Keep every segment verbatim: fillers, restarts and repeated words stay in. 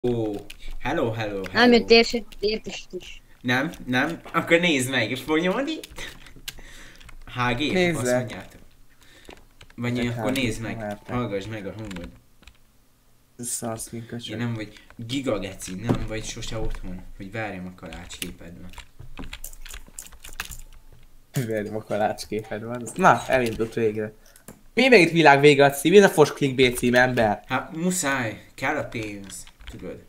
Ó, hello, hello, Nem hello. jött érts- értesít is. Nem, nem? Akkor nézd meg, Fonyódi. há gé, azt Nézze. mondjátok. Vagy Csak akkor há gé, nézd meg, várták. hallgass meg a hangod. Szarsz ki Én köcsög. nem vagy gigageci, nem vagy sose otthon, hogy várjam a kalácsképedbe. Verjem a kalácsképed van. Na, elindult végre. Mi meg itt világ vége a cím? Ez a fos clickbait cím, ember. Hát muszáj, kell a pénz, tudod.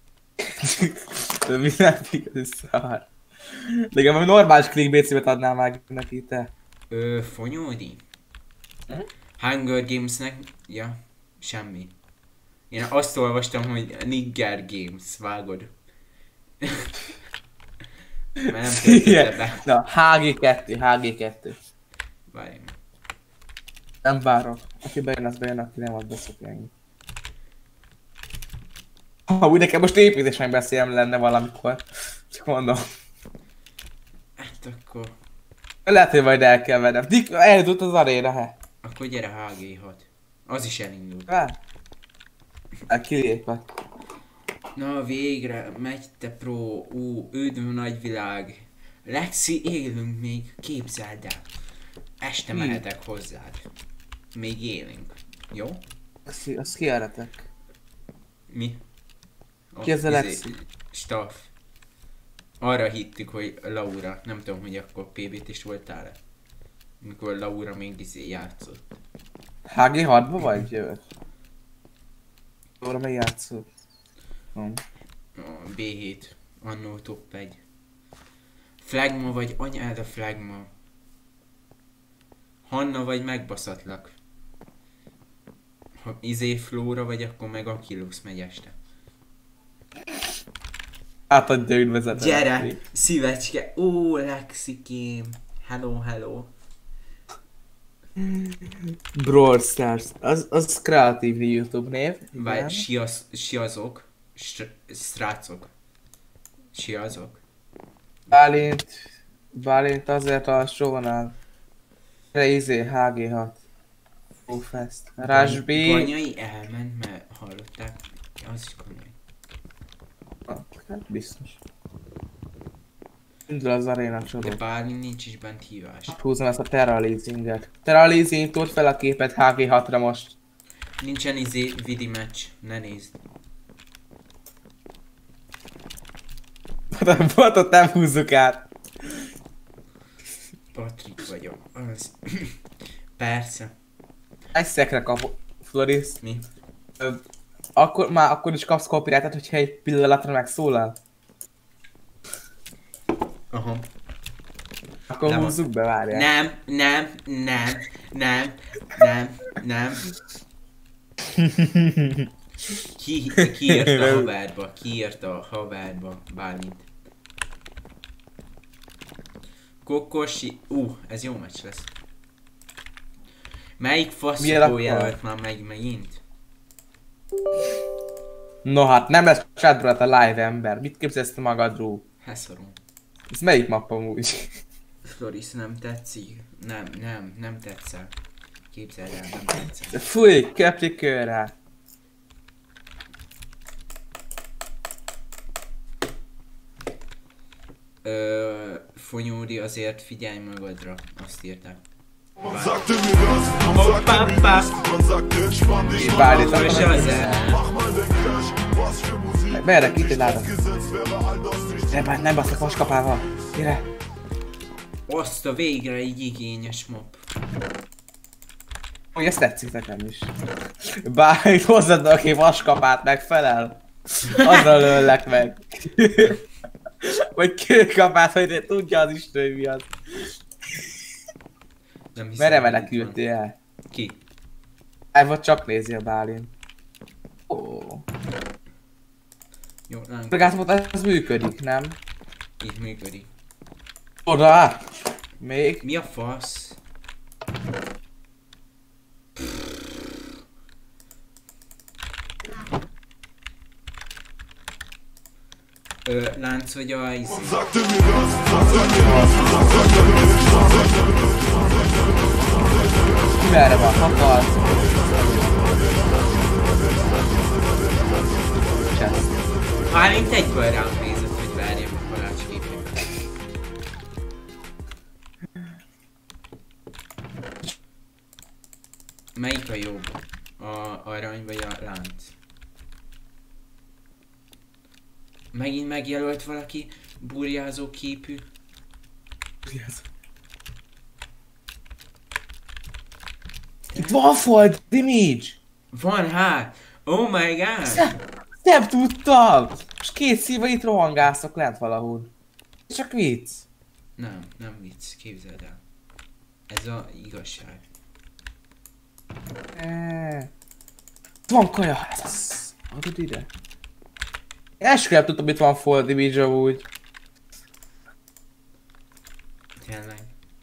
Mi nem igaz, szar. Legalább a normális clickbait címet adnál meg neki, te. Ö, Fonyódi? Hm? Hunger Gamesnek, ja, semmi. Én azt olvastam, hogy Nigger Games, vágod. Mert nem töltötte Igen. be. Na, há gé kettő, há gé kettő. Várjunk. Nem várok. Aki bejön, az bejön, aki nem, az beszokja ennyi. Ha úgy nekem most építésen beszélem lenne valamikor. Csak mondom. Hát akkor... Lehet, hogy majd el kell vennem. Dik, elindult az aréna, he. Akkor gyere há gé hat. Az is elindult. Vár. El kilépve. Na végre, megy te pro, ú, üdv nagyvilág. Lexi, élünk még, képzeld el. Este Mi? mehetek hozzád. Még élünk. Jó? Azt, azt kiáratek. Mi? Ki ez a izé, Lexi? Staff. Arra hittük, hogy Laura, nem tudom, hogy akkor pé bét is voltál-e. Mikor Laura még izé játszott. há gé hatba vagy? Jövök. Arra meg játszol. Hm. A bé hét, annó top egy. Flagma vagy anyád a flagma. Hanna vagy megbaszatlak. Ha izé Flóra vagy, akkor meg Achillus megy este. Átadja üdvezetet. Gyere, szívecske, ó Lexikém. Hello, hello. Brawl Stars. Az, az kreatív YouTube név. Vagy igen. siaz, siazok, str- srácok. Siazok. Bálint. Bálint azért alsó vonal. Crazy há gé hat. Fest. Rásbi. Ganyai elment, mert hallották. Az is komoly. Hát biztos. Indul az aréna De csorog. Bálint nincs is bent hívás. Húzom ezt a Terra Leasinget. Terra Leasing, tudd fel a képet há gé hatra most. Nincsen izé vidi meccs, ne nézd. A botot nem húzzuk át. Patrik vagyok. Az. Persze. Egy szekre kap Floris. Mi? Ö, akkor, már akkor is kapsz copyrightet, hogyha egy pillanatra megszólal. Aha. Akkor Nem. húzzuk be, várjál. Nem, nem, nem, nem, nem, nem. Ki, ki írt a haverba? Ki írt a haverba? Bálint. Kokosi... Uh, ez jó meccs lesz. Melyik Milyen faszokó akkor? jelölt már meg megint? No hát nem lesz chatbrat a live ember. Mit képzelsz te magadról? Heszorom. Ez melyik map amúgy? Floris, nem tetszik? Nem, nem, nem tetszel. Képzeld el, nem tetszel. Fúj, keplikőre. Ö, Fonyódi, azért figyelj magadra, azt írták. Man sagte mir das, man sagte mir das, man sagte entspann dich mal, Bálint És akkor az el. mach mal den Cash, was für Musik, merre itt látom. gesetzt wäre all das nicht. Nem, bár nem baszlak vaskapával. Gyere. Azt a végre egy igényes map. Hogy ezt tetszik nekem is. Bár hozzad, aki vaskapát megfelel. Azzal öllek meg. Vagy kőkapát, hogy tudja az Isten, hogy mi az. Nem hiszem, Merre hogy vele itt van. küldtél el? Ki? Hát vagy csak nézi a Bálint. Ó. Jó, nem. Meg azt mondta, ez működik, nem? Így működik. Oda! Még? Mi a fasz? Ö, lánc vagy a izé? Man sagte mir das, man sagte mir das, man sagte mir das, man sagte mir das. Ki merre van? Hakar? csinálsz. Bálint egyből rám nézett, hogy várjam a kalácsképet. Melyik a jobb? A arany vagy a lánc? Megint megjelölt valaki burjázó képű. Itt van Fall Damage! Van hát! Oh my god! Nem tudtam! És két szíve itt rohangászok lent valahol. Csak vicc. Nem, nem vicc, képzeld el. Ez a igazság. Eee. Itt van kaja, ez az. Adod ide. Én esküvően nem tudtam, itt van Fall Damage amúgy. Tényleg.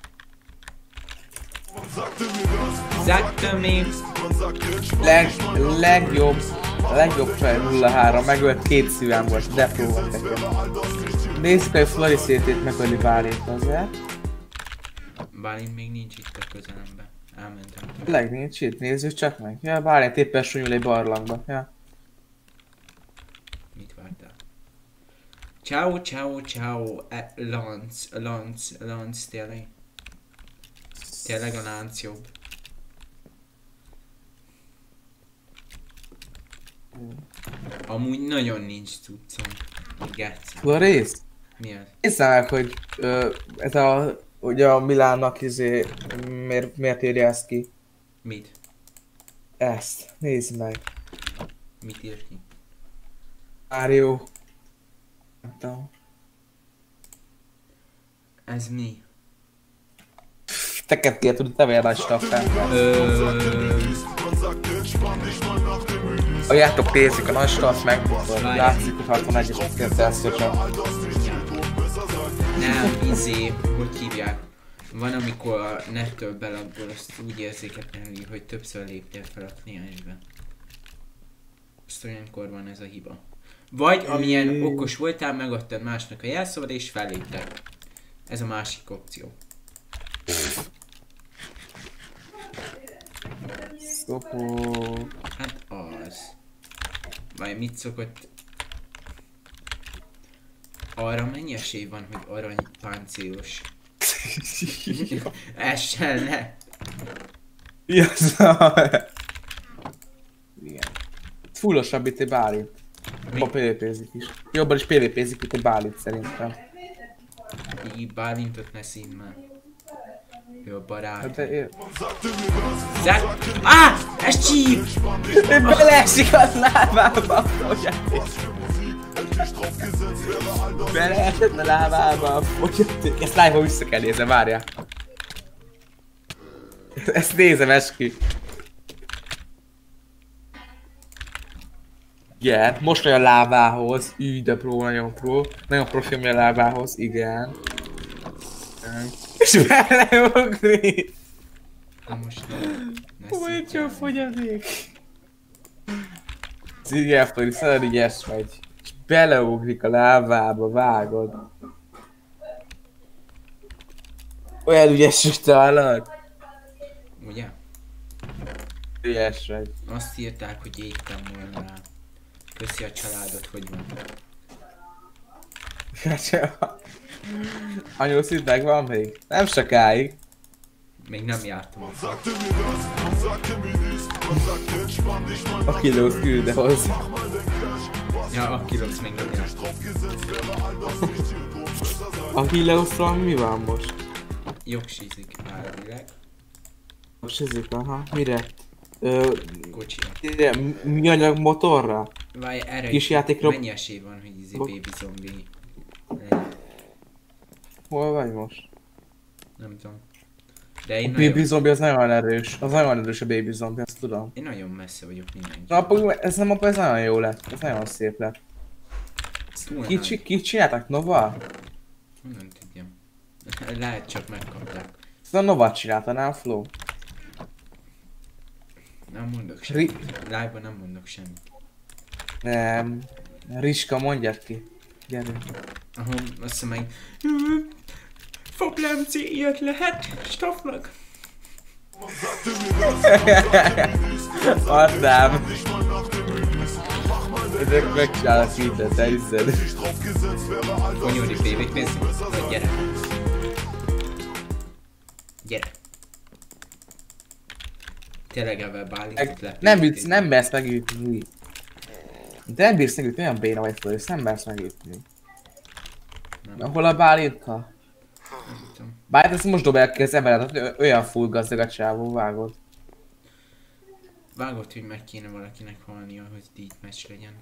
Sagte mir das, Sagte mir! Leg, legjobb, a legjobb fel nulla három, megölt két szívem volt, de próbált nekem. Nézzük, hogy Floriszétét megöli Bálint azért. Bálint még nincs itt a közelemben. Elmentem. Leg nincs itt, nézzük csak meg. Ja, Bálint éppen sunyul egy barlangba. Ja. Mit vártál? Ciao, ciao, ciao, e, lánc, lánc, lánc, tényleg. Tényleg a lánc jobb. Amúgy nagyon nincs cuccom. Geci. Floris? Mi az? Nézzem meg, hogy ö, ez a, ugye a Milánnak izé, miért, miért írja ezt ki? Mit? Ezt, nézd meg. Mit ír ki? Mário. Nem tudom. Ez mi? Teket kér tudod, te vagy a nagy staffember. Ööööö... A játok nézik a nagy staff megmutat. Várj. Látszik, hogy hatvanegyet kezdesz, hogyha... Nem, izé, hogy hívják? Van, amikor a nettől belaggol, azt úgy érzékelni, hogy többször léptél fel a kliensbe. Azt olyankor van ez a hiba. Vagy amilyen okos voltál, megadtad másnak a jelszót és felléptek. Ez a másik opció. Szopó... Hát az. Vagy mit szokott... Arra mennyi esély van, hogy arany páncélos? Essen le! Igazán. Igen. Fullosabb itt egy Bálint. Jobban pé vé pézik is. Jobban is pé vé pézik itt egy Bálint szerintem. Így Bálintot ne szín már. Ő a barát. Hát de én... Zák... Á! Ez csíp! Ő beleesik a lábába, fogyaték. Beleesett a lábába, fogyaték. Ezt live-ban vissza kell nézni, várjál. Ezt nézem, eskü. Igen, most olyan lábához. Ügy, de pró, nagyon pró. Nagyon profi a lábához, igen. Igen. És beleugri. Na most ne... ne Olyan szívjál jó meg. fogyaték. Igen, Flori, szalad ügyes vagy. És beleugrik a lábába, vágod. Olyan ügyes, hogy talán. Ugye? Ügyes vagy. Azt írták, hogy égtem volna rá. Köszi a családot, hogy van. Anyu szinteg van még? Nem sokáig. Még nem jártam ott. A kilót külde hozzá. Ja, a kilósz még nem jártam. A kilószról mi van most? Jogsizik elvileg. Most ezik, aha. Mire? Ö, Kocsira. ide, műanyag motorra? Várj, erre Kis is játékról- mennyi esély van, hogy izé Bo- baby zombi legyen? Hol vagy most? Nem tudom. De én A baby nagyon, zombi az nagyon erős. Az nagyon erős a baby zombi, azt tudom. én nagyon messze vagyok mindenki. Na, akkor ez nem, akkor ez nagyon jó lett. Ez nagyon szép lett. Ez túl Ki, nagy. csi- ki csináltak? Nova? Nem tudjam. Lehet csak megkapták. Ezt a Nova csinálta, nem Flo? Nem mondok semmit. Live-ban nem mondok semmit. Nem. Riska, mondjad ki. Gyere. Ahol azt hiszem meg... Foplemci, ilyet lehet? Staffnak? Adnám. Ezek megcsinálnak mindent, elhiszed. Konyori pé vé pénzünk? Na gyere. Gyere. Tényleg ebben bálintot le. Nem vicc, nem mersz megütni. De nem bírsz megütni, olyan béna vagy Floris, nem mersz megütni. Na, hol a bálintka? Bár ezt most dobálják ki az emberet, olyan full gazdag a csávó, vágod. Vágott, hogy meg kéne valakinek halnia, hogy így meccs legyen.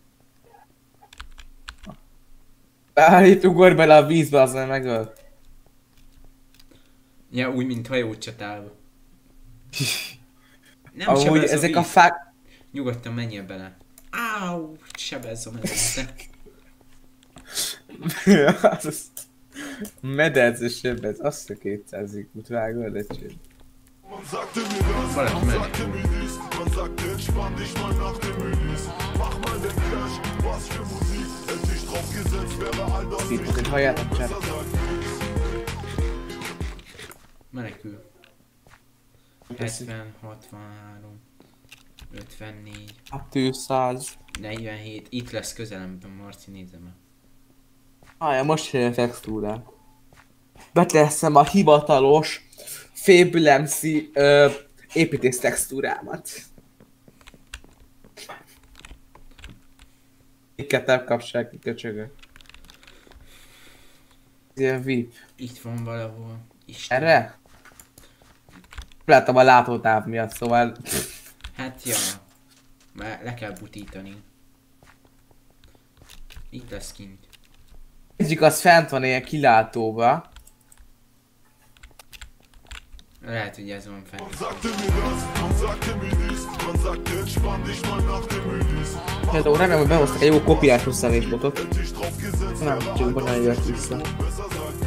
Bálint ugorj bele a vízbe, aztán megöl. Ja, úgy, mint hajócsatálva. Nem Amúgy sebez a ezek víz. a fák... Nyugodtan menjél bele. Áú, sebezzom ezt. az az... Medence sebez, azt a kétszázig út vágod, de cső. Valaki mennek. Man sagt, entspann dich mal nach dem Menüs. Mach mal den Cash, was für Musik. Endlich draufgesetzt, wäre all das Itt, nicht. hogy halljátok csak. Menekül. hetven, hatvanhárom, ötvennégy, hatszáz. negyvenhét. Itt lesz közelemben, Marci, nézem el. Hája, most jön a textúrát. Beteszem a hivatalos Fable-emszi ö, építész textúrámat. Ikket nem kapcsolják ki, köcsögök. Ilyen vé i pé. Itt van valahol. Isten. Erre? Láttam a látótáv miatt, szóval... Hát ja. Már le kell butítani. Itt lesz kint. Egyik az fent van ilyen kilátóba. Lehet, hogy ez van fent. Man sagte mir das, man sagte mir dies. Man sagt, entspann dich mal nach dem Menüs. Például remélem, hogy behoztak egy jó kopiás összevésbotot. Endlich draufgesetzt, Nem csak bonyolni jött vissza. besser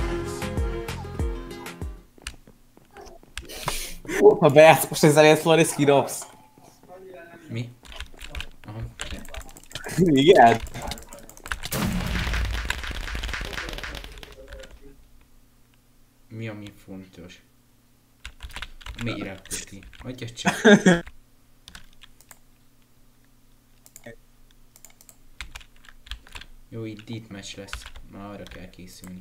sein. Ha bejátszik most ezzel egy Floris kidobsz. Mi? Aha. Igen? Mi ami fontos? Mélyre köti. Adja csak. Jó, itt itt meccs lesz. Már arra kell készülni.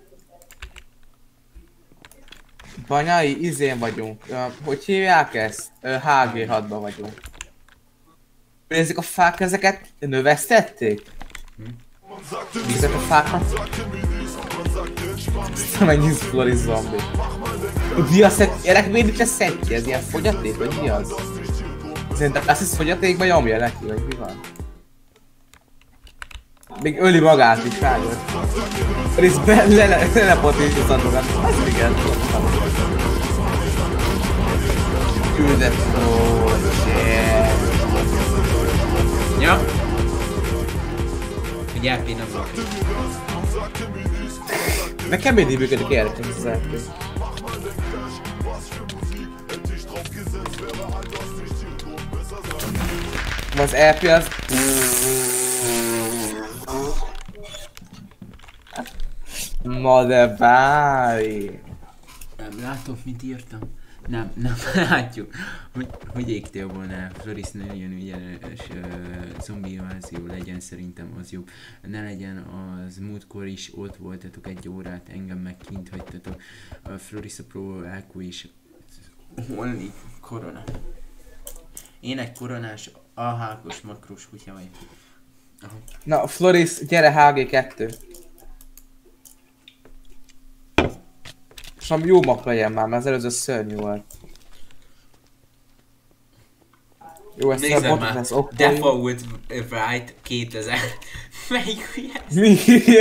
Banyai, izén vagyunk. Ö, hogy hívják ezt? Ö, há gé hatban vagyunk. Nézzük a fák, ezeket növesztették? Man sagte mir Ezek a fákat? sagte mir dies. Man sagt, entspann dich. Mennyi Floris zombi. Mi a szett? Ennek miért nincs a szettje? Ez ilyen fogyaték, vagy mi az? Szerintem azt hisz fogyatékba nyomja neki, vagy mi van? Még öli magát is, vágod. Floris be, le, le, le, le potítozatokat. Az igen. Küldett Floris, yeah. Ja? Hogy elpé nem volt. Nekem mindig működik érdekes ez az er pé. Az er pé az... Ma de báj! Nem látom, mit írtam. Nem, nem látjuk. Hogy, hogy égtél volna, Floris ne legyen ügyes, uh, zombi invázió legyen, szerintem az jó. Ne legyen az, múltkor is ott voltatok egy órát, engem meg kint hagytatok. A Floris a Pro á kú is. Holni korona. Én egy koronás, ahákos, makros kutya vagy. Aha. Na, Floris, gyere há gé kettő. És ami jó map legyen már, mert az előző szörnyű volt. Jó, ezt a Nézem botot már, lesz okkori. Default Right kétezer. Melyik hülye? Mi?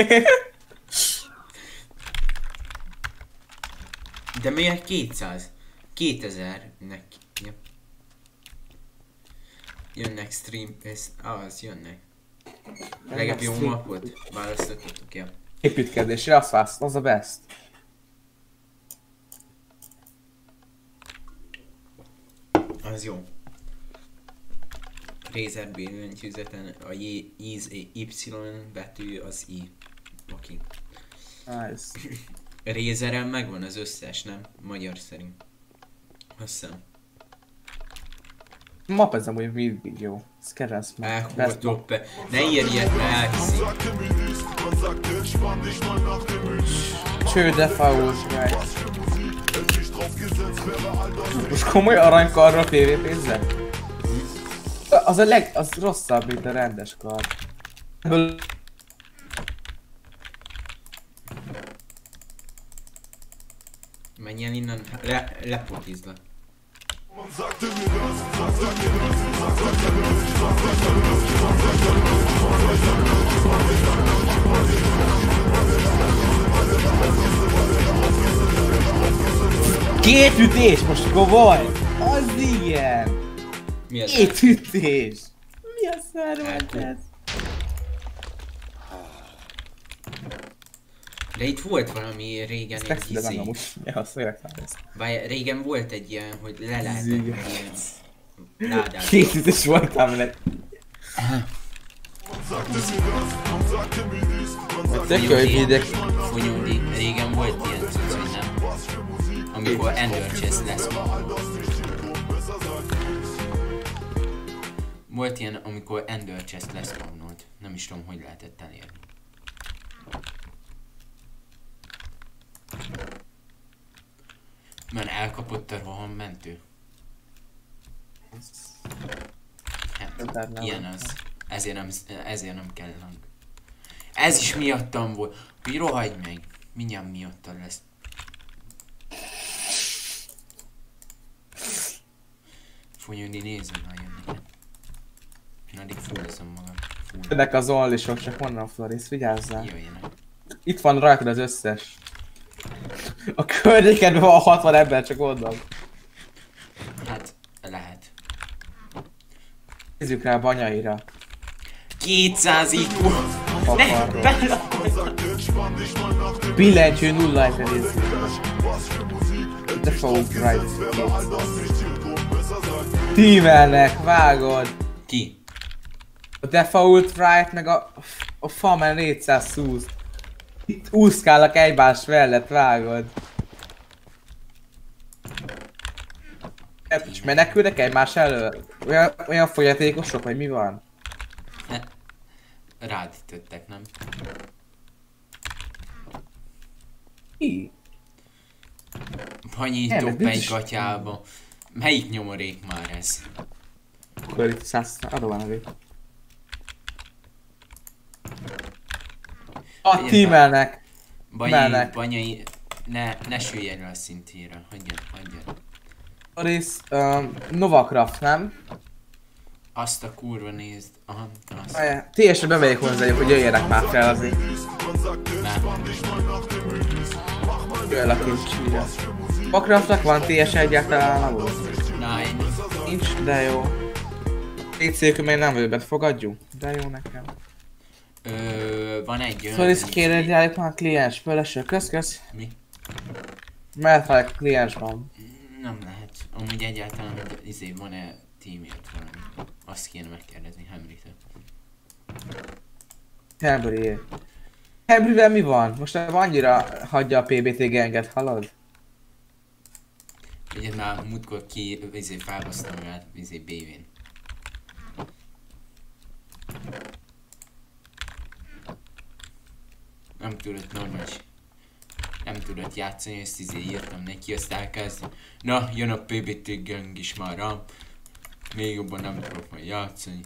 De miért kétszáz? kétezernek. Ja. Jönnek stream, ez, ah, az jönnek. Legalább jó stream. mapot választottatok, ja. Építkezésre, azt választ, az a best. Az jó. Razer billentyűzeten a J, íz, Y betű az I. Oké. Nice. Razeren megvan az összes, nem? Magyar szerint. Azt hiszem. Map ez amúgy mindig jó. Ez kereszt meg. Elhúzott be. Ne írj ilyet, mert elhiszi. Cső, de faul, right. Most komoly aranykarra pé vé pénzzel? Az a leg... az rosszabb, mint a rendes kar. Ebből... Menjen innen, le, lepotizlak. Két ütés most komoly! Az igen! Mi az? Két ütés! Mi a szar volt ez? De itt volt valami régen egy Ezt izé. amúgy. Ja, szólják már ezt. Várj, régen volt egy ilyen, hogy le lehetett ilyen ládát. Két ütés voltam le. Tök jó, hogy védek. Fonyódi, régen volt ilyen cucc, hogy nem. Amikor Ender Chest lesz. Volt ilyen, amikor Ender Chest lesz magnolt. Nem is tudom, hogy lehetett elérni. Mert elkapott a rohan mentő. Hát, ilyen az. Ezért nem, ezért nem kell lang. Ez is miattam volt. Hogy rohagy meg. Mindjárt miattam lesz. Fújjönni, nézzük már jönni. Én addig fulleszem magam. Jönnek az onlisok, csak honnan Floris, vigyázzál. Jöjjenek. Itt van rajtad az összes. A környéken van hatvan ember, csak onnan. Hát, lehet. Nézzük rá a banyaira. kétszáz i kú! Ne! Billentyű nulla egyre nézzük. The Fall Right. Tímelnek, vágod! Ki? A Default Right meg a, a Famen négyszázhúsz. Itt úszkálnak egymás mellett, vágod. És menekülnek egymás elől? Olyan, olyan fogyatékosok, vagy mi van? Ne. Rád ütöttek, nem? Ki? Panyi Nem, ez dob nincs egy is- gatyába. Melyik nyomorék már ez? Akkor itt száz, adom van a vég. A tímelnek! Banyai, Mennek. banyai, ne, ne sülj erre a szintére, hagyjad, hagyjad. Boris, um, Novacraft, nem? Azt a kurva nézd, aha, azt. té es-re bemegyek hozzájuk, hogy jöjjenek már fel azért. Nem, Jöjjel a kincsire. Novacraftnak van té es egyáltalán amúgy? nine. Nincs, de jó. té cé-kül még nem vőbet fogadjunk? De jó nekem. Ö, van egy olyan... Szóval ezt kéred járjuk már a kliens, föleső, kösz kösz. Mi? Mert ha a kliens van. Nem lehet. Amúgy egyáltalán, hogy izé van-e teamért valami. Azt kéne megkérdezni Henrytől. Henry. Henryvel mi van? Most annyira hagyja a pé bé té genget, hallod? Ugye már múltkor ki, izé felbasztam el, izé bé vén. Nem tudott normális. Nem tudott játszani, ezt izé írtam neki, azt elkezd. Na, jön a pé bé té gang is már rám. Még jobban nem tudok majd játszani.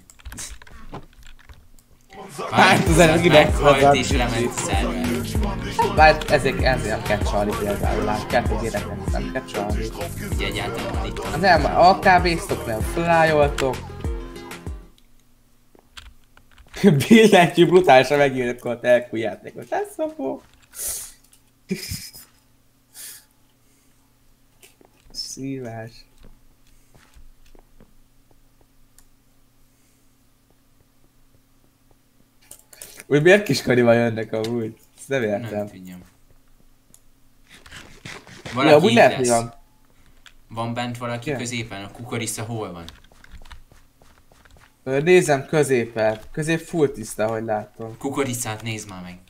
Hát, az előbb meghalt és lement a szerver. Bár ezért, ezért nem kell csalni például, lát, kettő gyereket nem kell csalni. Ugye egyáltalán van itt. Nem, á ká bé-ztok, nem flyoltok. Billentyű brutálisan megírkolt elkú játékot, ez szopó. Szívás. Úgy miért kiskarival jönnek amúgy? Ezt nem értem. Nem tudjam. Ja, Valaki úgy itt lehet, hogy lesz. van. Van bent valaki Ki? középen? A kukorissa hol van? Ö, Nézem középen. Közép full tiszta, ahogy látom. Kukoricát nézd már meg.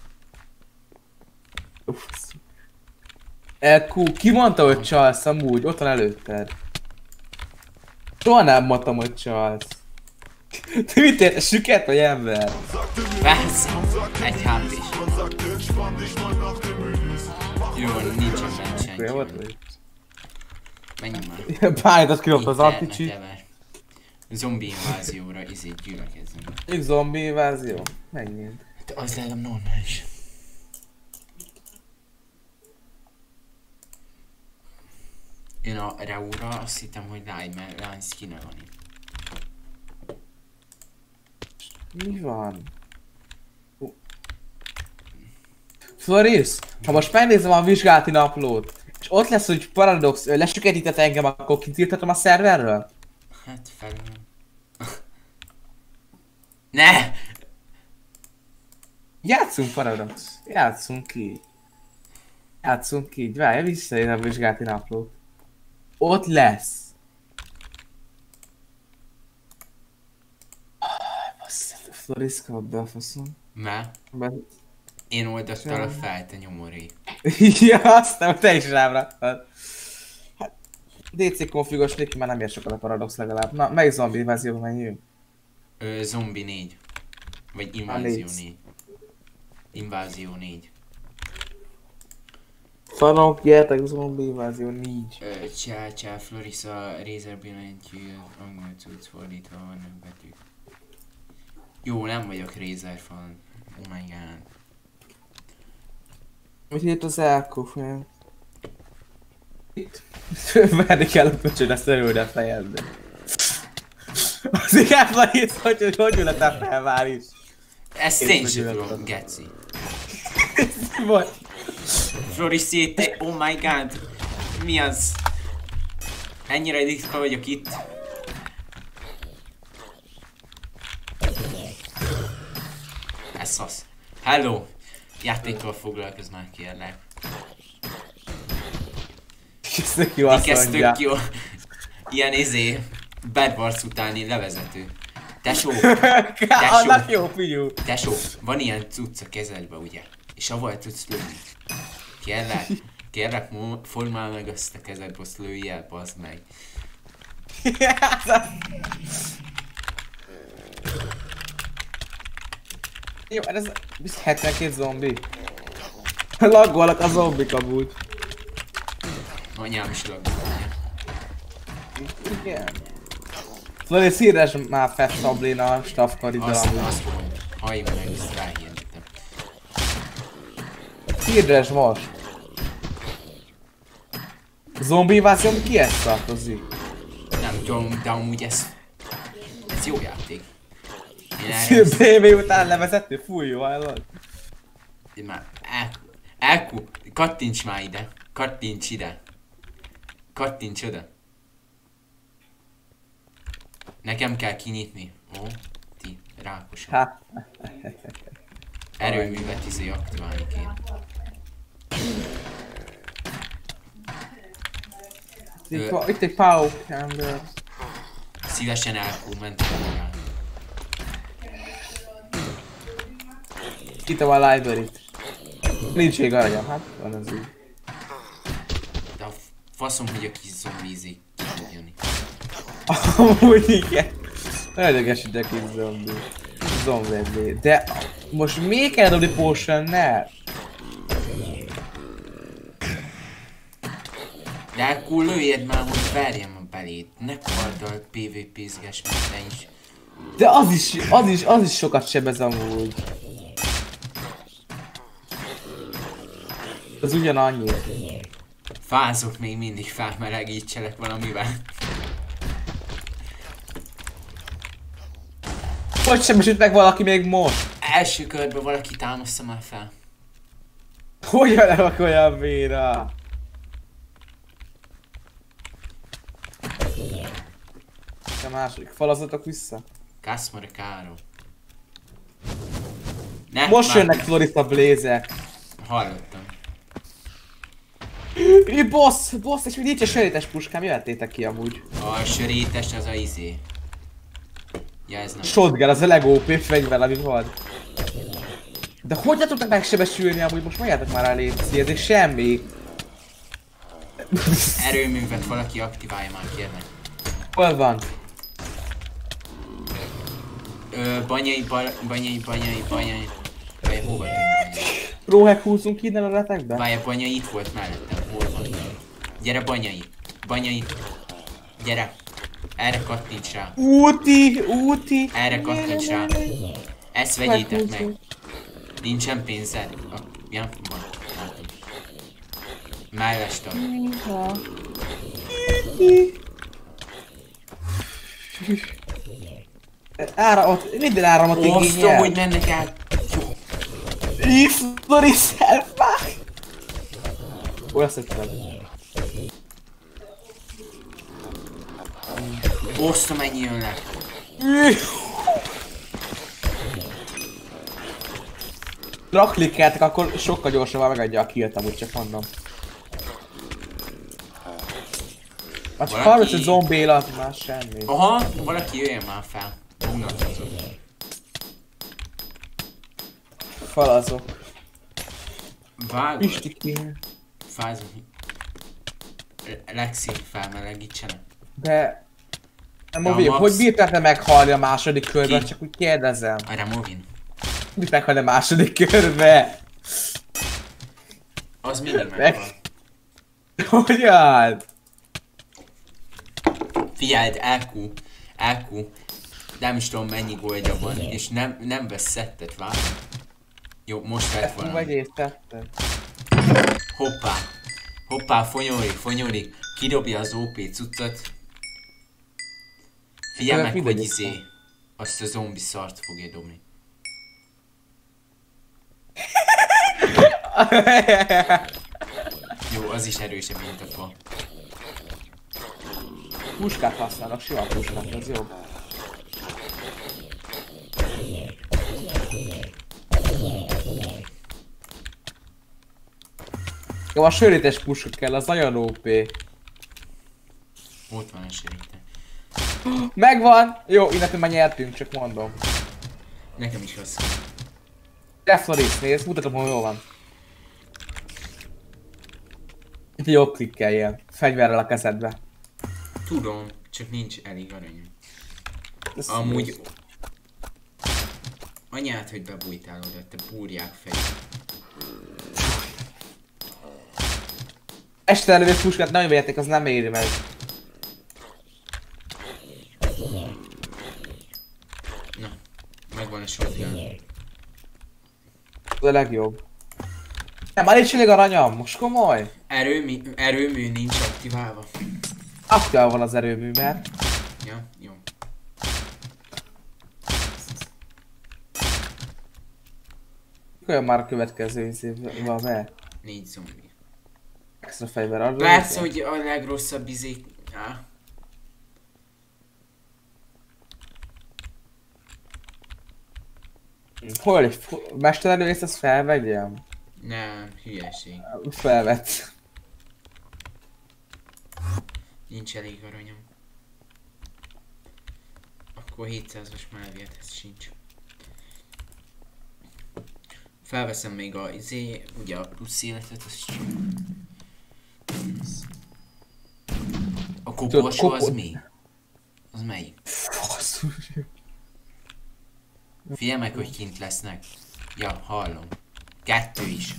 Uff. El, Q, ki mondta, hogy csalsz amúgy? Ott van előtted. Soha nem mondtam, hogy csalsz. Te mit érte, süket vagy ember? Persze, egy há pés. Jó, nincsen bent senki. Jó volt vagy? Menjünk már. Bájtat kilopta az anticsi. Zombi invázióra izét gyülekezzünk. Egy zombi invázió? Menjünk. De az legalább normális. Én a Reura azt hittem, hogy lány, mert lány skinne van itt. Mi van? Floris, ha most megnézem a vizsgálati naplót, és ott lesz, hogy Paradox lesüketített engem, akkor kitiltatom a szerverről? Hát felül. Ne! Játszunk Paradox, játszunk ki. Játszunk ki, várj, visszaér a vizsgálati naplót. Ott lesz. Floris kap be a faszom. Mert? Be... Én oldottalak fel, te nyomoré. Ja, aztán te is rám raktad. Hát, dé cé konfigos Niki már nem ér sokat a Paradox legalább. Na, melyik zombi invázióban menjünk? Ö, zombi négy. Vagy invázió négy. Invázió négy. Fanok, gyertek, zombi invázió négy. Ö, csá, csá, Florisa, Razer billentyű, angol cucc fordítva vannak betűk. Jó, nem vagyok Razer fan. Oh my god. Mit írt az Elko fel? Itt. Verni kell a pöcsöd, ezt örülni a fejedbe. Azért elvan itt, hogy hogy, hogy ületem fel már is. Ezt én sem tudom, geci. Mi volt? Florisi, te, oh my god. Mi az? Ennyire ritka vagyok itt. Ez szasz. Hello! Játékkal foglalkozz már, kérlek. Ez tök jó azt Mikesz mondja. tök jó. Ilyen izé, Bad Wars utáni levezető. Tesó! Annak jó figyú. Tesó, van ilyen cucc a kezedbe, ugye? És avval tudsz lőni. Kérlek, kérlek, formál meg azt a kezedbe, azt lőj el, bazd meg. Jó, ez hetvenkét zombi. Laggolnak a zombik amúgy. Anyám is laggolja. Igen. Floris, híres már Fett Sablina a staffkariddal Azt, amúgy. azt mondom, halljunk meg, ezt ráhirdetem. Híres most. Zombi invázió, ki ezt tartozik? Nem tudom, de amúgy ez... Ez jó játék. Én erre... bé vé után levezető? Fúj, jó hallod? Én már... Elku... Elku... Kattints már ide. Kattints ide. Kattints oda. Nekem kell kinyitni. Ó, ti, rákosan. Hát. Erőművet izé aktiválni kéne. Itt, Ö... itt egy Power Candle. Szívesen elkommentelem magát. Itt a library-t. Nincs még aranyam, hát van az így. De a faszom, hogy a kis zombi izé tud jönni. Amúgy igen. Nagyon idegesít a kis zombi. Zombi. De most még kell dobni potion-nel? De akkor lőjed már, hogy verjem a belét. Ne karddal pé vé pé-zges, mint te is. De az is, az is, az is sokat sebez amúgy. Az ugyanannyi. Fázok még mindig, felmelegítselek valamivel. Hogy sebesült meg valaki még most? Első körben valaki támaszta már fel. Hogyan lerak olyan véra? A második falazatok vissza. Kaszmar Káro. Ne, Most már... jönnek Florista Blazer. Hallottam. Ü, boss, boss, és még nincs a sörétes puskám, jöhettétek ki amúgy. A sörétes az a izé. Ja, ez nem. Shotgun, az a legó pé fegyver, ami van. De hogy le tudtak megsebesülni amúgy? Most mondjátok már el, létszi, ezek semmi. Erőművet valaki aktiválja már, kérnek. Hol van? Ö, banyai, ba, banyai, banyai, banyai. Várj, hova tűnt? Róhek húzunk innen a retekbe? Várj, banyai itt volt mellettem, hol van? Gyere banyai, banyai. Gyere. Erre kattints rá. Úti, úti. Erre kattints rá. Ezt vegyétek meg. Nincsen pénzed? Ah, ja, van. Látom. Mellestem. Áramot, minden áramot igényel. Osztom, hogy mennek el. Isztori szelfák! Olyan szépen. Osztom, ennyi jön le. Raklikkeltek, akkor sokkal gyorsabban megadja a killt, amúgy csak mondom. Hát csak harminc egy zombi élet, már semmi. Aha, valaki jöjjön már fel. Unatkozom. Falazok. Vágod. Pistikén. Fázom. Lexi felmelegítsenek. De... Nem De a Movi, Max- hogy bírtál te meghalni a második körben? Ki? Csak úgy kérdezem. A Removin. Mit meghalni a második körbe? Az mindig Meg- meghal. Hogyan? Figyeld, el kú. el kú. Nem is tudom mennyi goldja van, és nem, nem vesz szettet, várj. Jó, most vett Ezt vagy valami. észtetted? Hoppá. Hoppá, fonyorik, fonyorik. Kidobja az ó pé cuccot. Figyelj Ezek meg, hogy mindegy izé. Azt a zombi szart fogja dobni. Jó, az is erősebb, mint a fa. Puskát használnak, sima puskát, ez jobb. Jó, a sörétes puska kell, az nagyon ó pé. Ott van a serite. Megvan! Jó, innentől már nyertünk, csak mondom. Nekem is az. Defloris, nézd, mutatom, hogy jól van. Itt jó klikkeljél, fegyverrel a kezedbe. Tudom, csak nincs elég aranyom. Ez Amúgy... jó. Anyát, hogy bebújtál oda, te búrják fej. Este előtt puskát nagyon vérték, az nem éri meg. Na, megvan a shotgun. Ez a legjobb. Nem, már nincs elég aranyam, most komoly? Erőmű, erőmű nincs aktiválva. Aktivál van az erőmű, mert... Ja, jó. Olyan már a következő évben be. Négy zombi. Extra fegyver arra. Persze, hogy a legrosszabb izé... Á. Hol egy mesterelőrész, ezt felvegyem? Nem, hülyeség. Felvett. Nincs elég aranyom. Akkor hétszázas mávjáthez sincs. Felveszem még a izé, ugye a plusz életet, azt csak... A koporsó az mi? Az melyik? Basszus. Figyelj meg, hogy kint lesznek. Ja, hallom. Kettő is.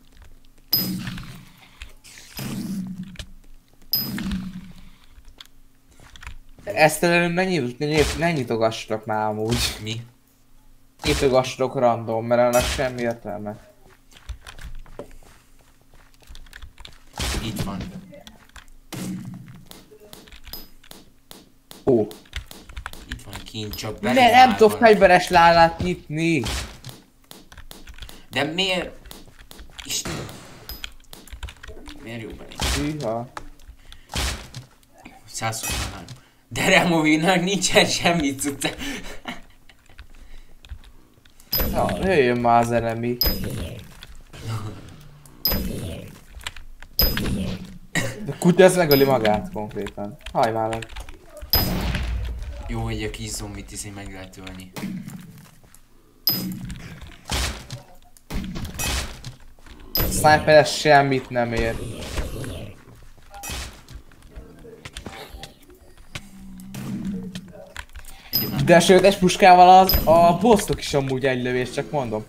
Ezt előbb ne, nyit, ne, nyit, ne nyitogassatok már amúgy. Mi? Nyitogassatok random, mert ennek semmi értelme. Itt van. Ó. Itt van kint, csak Ne, belém nem áll tudok valami. fegyveres lálát nyitni. De miért? Isten. Miért jó belé? Hűha. száz huszonhárom. De Removinnak nincsen semmi cucca. Na, jöjjön már az enemi. De kutya ez megöli magát konkrétan. Hajj már meg. Jó, hogy a kis zombit izé meg lehet ölni. Sniperes semmit nem ér. De sőt, egy puskával az, a bosszok is amúgy egy lövés, csak mondom.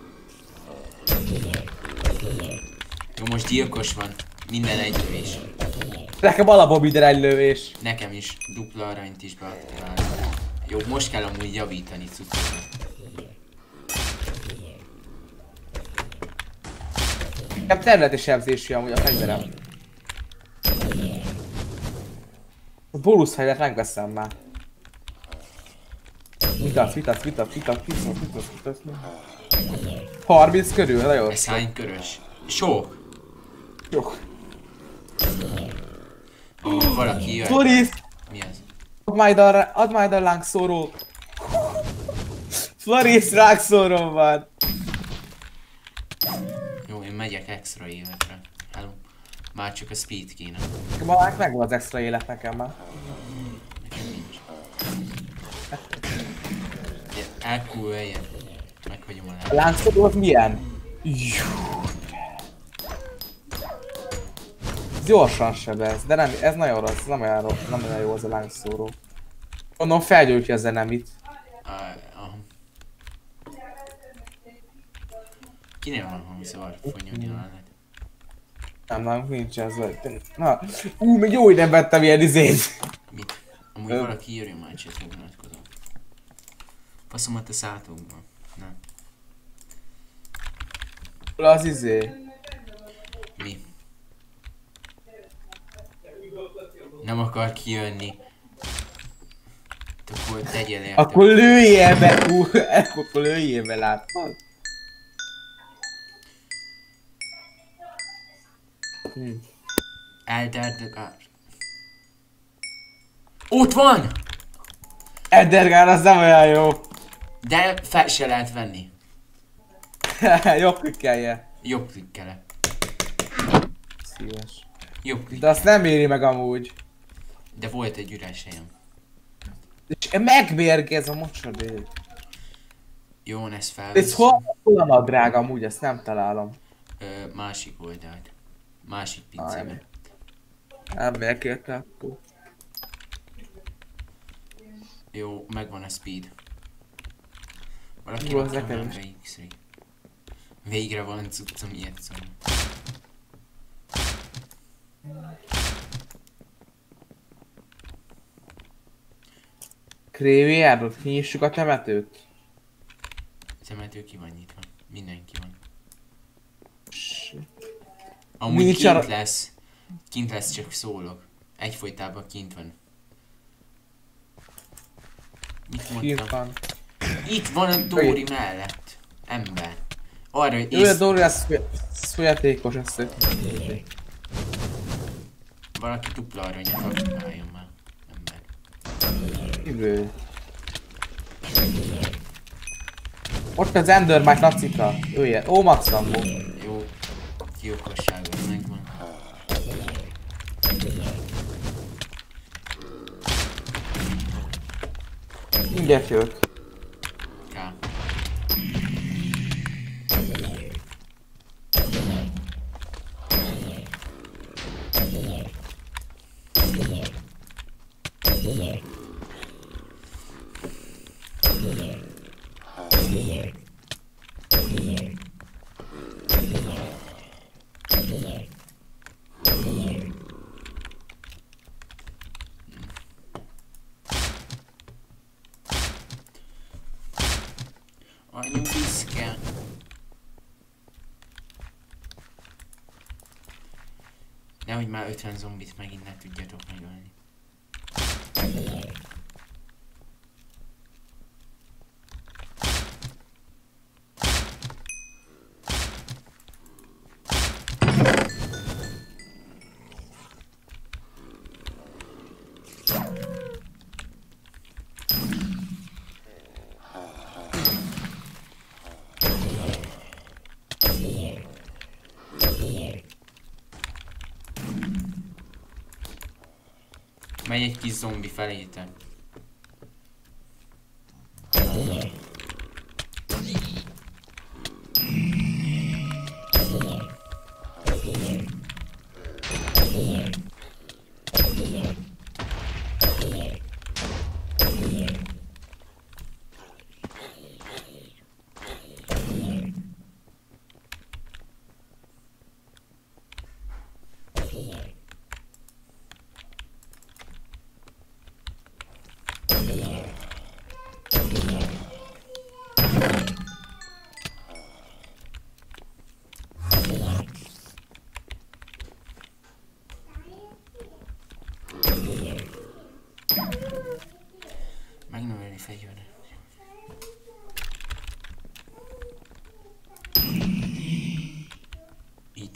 Jó, most gyilkos van. Minden egy lövés. Nekem alapból minden egy lövés. Nekem is dupla aranyt is beaktiválom. Jó, most kell amúgy javítani cuccokat. Nekem területi sebzésű amúgy a fegyverem. A bónusz fegyvert megveszem már. Vitasz, vitasz, vitasz, vitasz, vitasz, vitasz, vitasz. harminc körül, nagyon. Ez hány körös? Sok! Jó. Ó, valaki jön. Floris! Mi az? Add majd a, add majd a lángszórót. Floris rákszórom van. Jó, én megyek extra életre. Hello. Már csak a speed kéne. Ma már megvan az extra élet nekem már. Nekem nincs. Elkúlöljen. Meghagyom a A lábát. lángszóró az milyen? Gyorsan sebez, de nem, ez nagyon rossz, nem olyan, rossz, nem olyan jó az a lángszóró. Mondom, felgyújtja a zenemit. Aha. Kinél van hangszor? Fonyolni a lányát. Nem, nem, nincs ez. Na, ú, még jó, hogy nem vettem ilyen izét. Mit? Amúgy valaki írja már csetre vonatkozom. Faszomat a szátokban. Nem. Hol az izé? Mi? Nem akar kijönni. Te akkor tegyél érte. Akkor lőjél be, ú, akkor lőjél be, látod? Hm. Eldergár. Ott van! Edergár az nem olyan jó. De fel se lehet venni. Jobb klikkelje. Jobb klikkele. Szíves. Jobb De klikkele. azt nem éri meg amúgy. De volt egy üres helyem. És megmérgez a mocsadék. Jó, ez fel. Ez hol, hol a nadrág amúgy, ezt nem találom. Ö, másik oldalt. Másik pincébe. Nem mérgérte akkor. Jó, megvan a speed. Valaki Jó, az rakja nekem már is. be X-ray. Végre van cuccom ilyet szóval. Kréviáról kinyissuk a temetőt. Temető ki van nyitva. Mindenki van. Amúgy Nincs kint arra- lesz. Kint lesz, csak szólok. Egyfolytában kint van. Mit Kint mondtam? van. Itt van a Dóri mellett. Ember. Arra, hogy Ő a ész... Dóri lesz folyatékos, ezt Valaki dupla aranyat aktiváljon már. Ember. Jövő. Ott az Endermite Nacika. Jöjjön. Ó, Max Rambo. Jó. Gyilkosságon megvan. Mindjárt jövök. Ká. Anyu piszke. Nehogy már ötven zombit megint ne tudjatok megölni. Megy egy kis zombi feléte.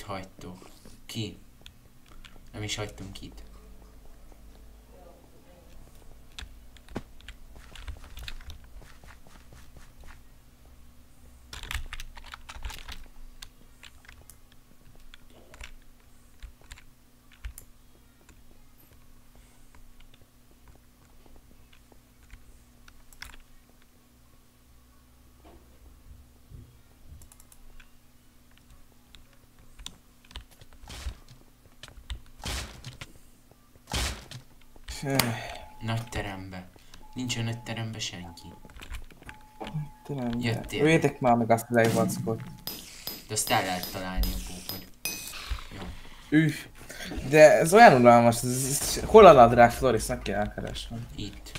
hagytok? Ki? Nem is hagytunk kit. Nagy terembe. Nincs a nagy terembe senki. Jöttél. Védek már meg azt a legvackot. De azt el lehet találni a pókot. Jó. Üh. De ez olyan unalmas, ez, ez, hol a nadrág Florisnak kell elkeresnem? Itt.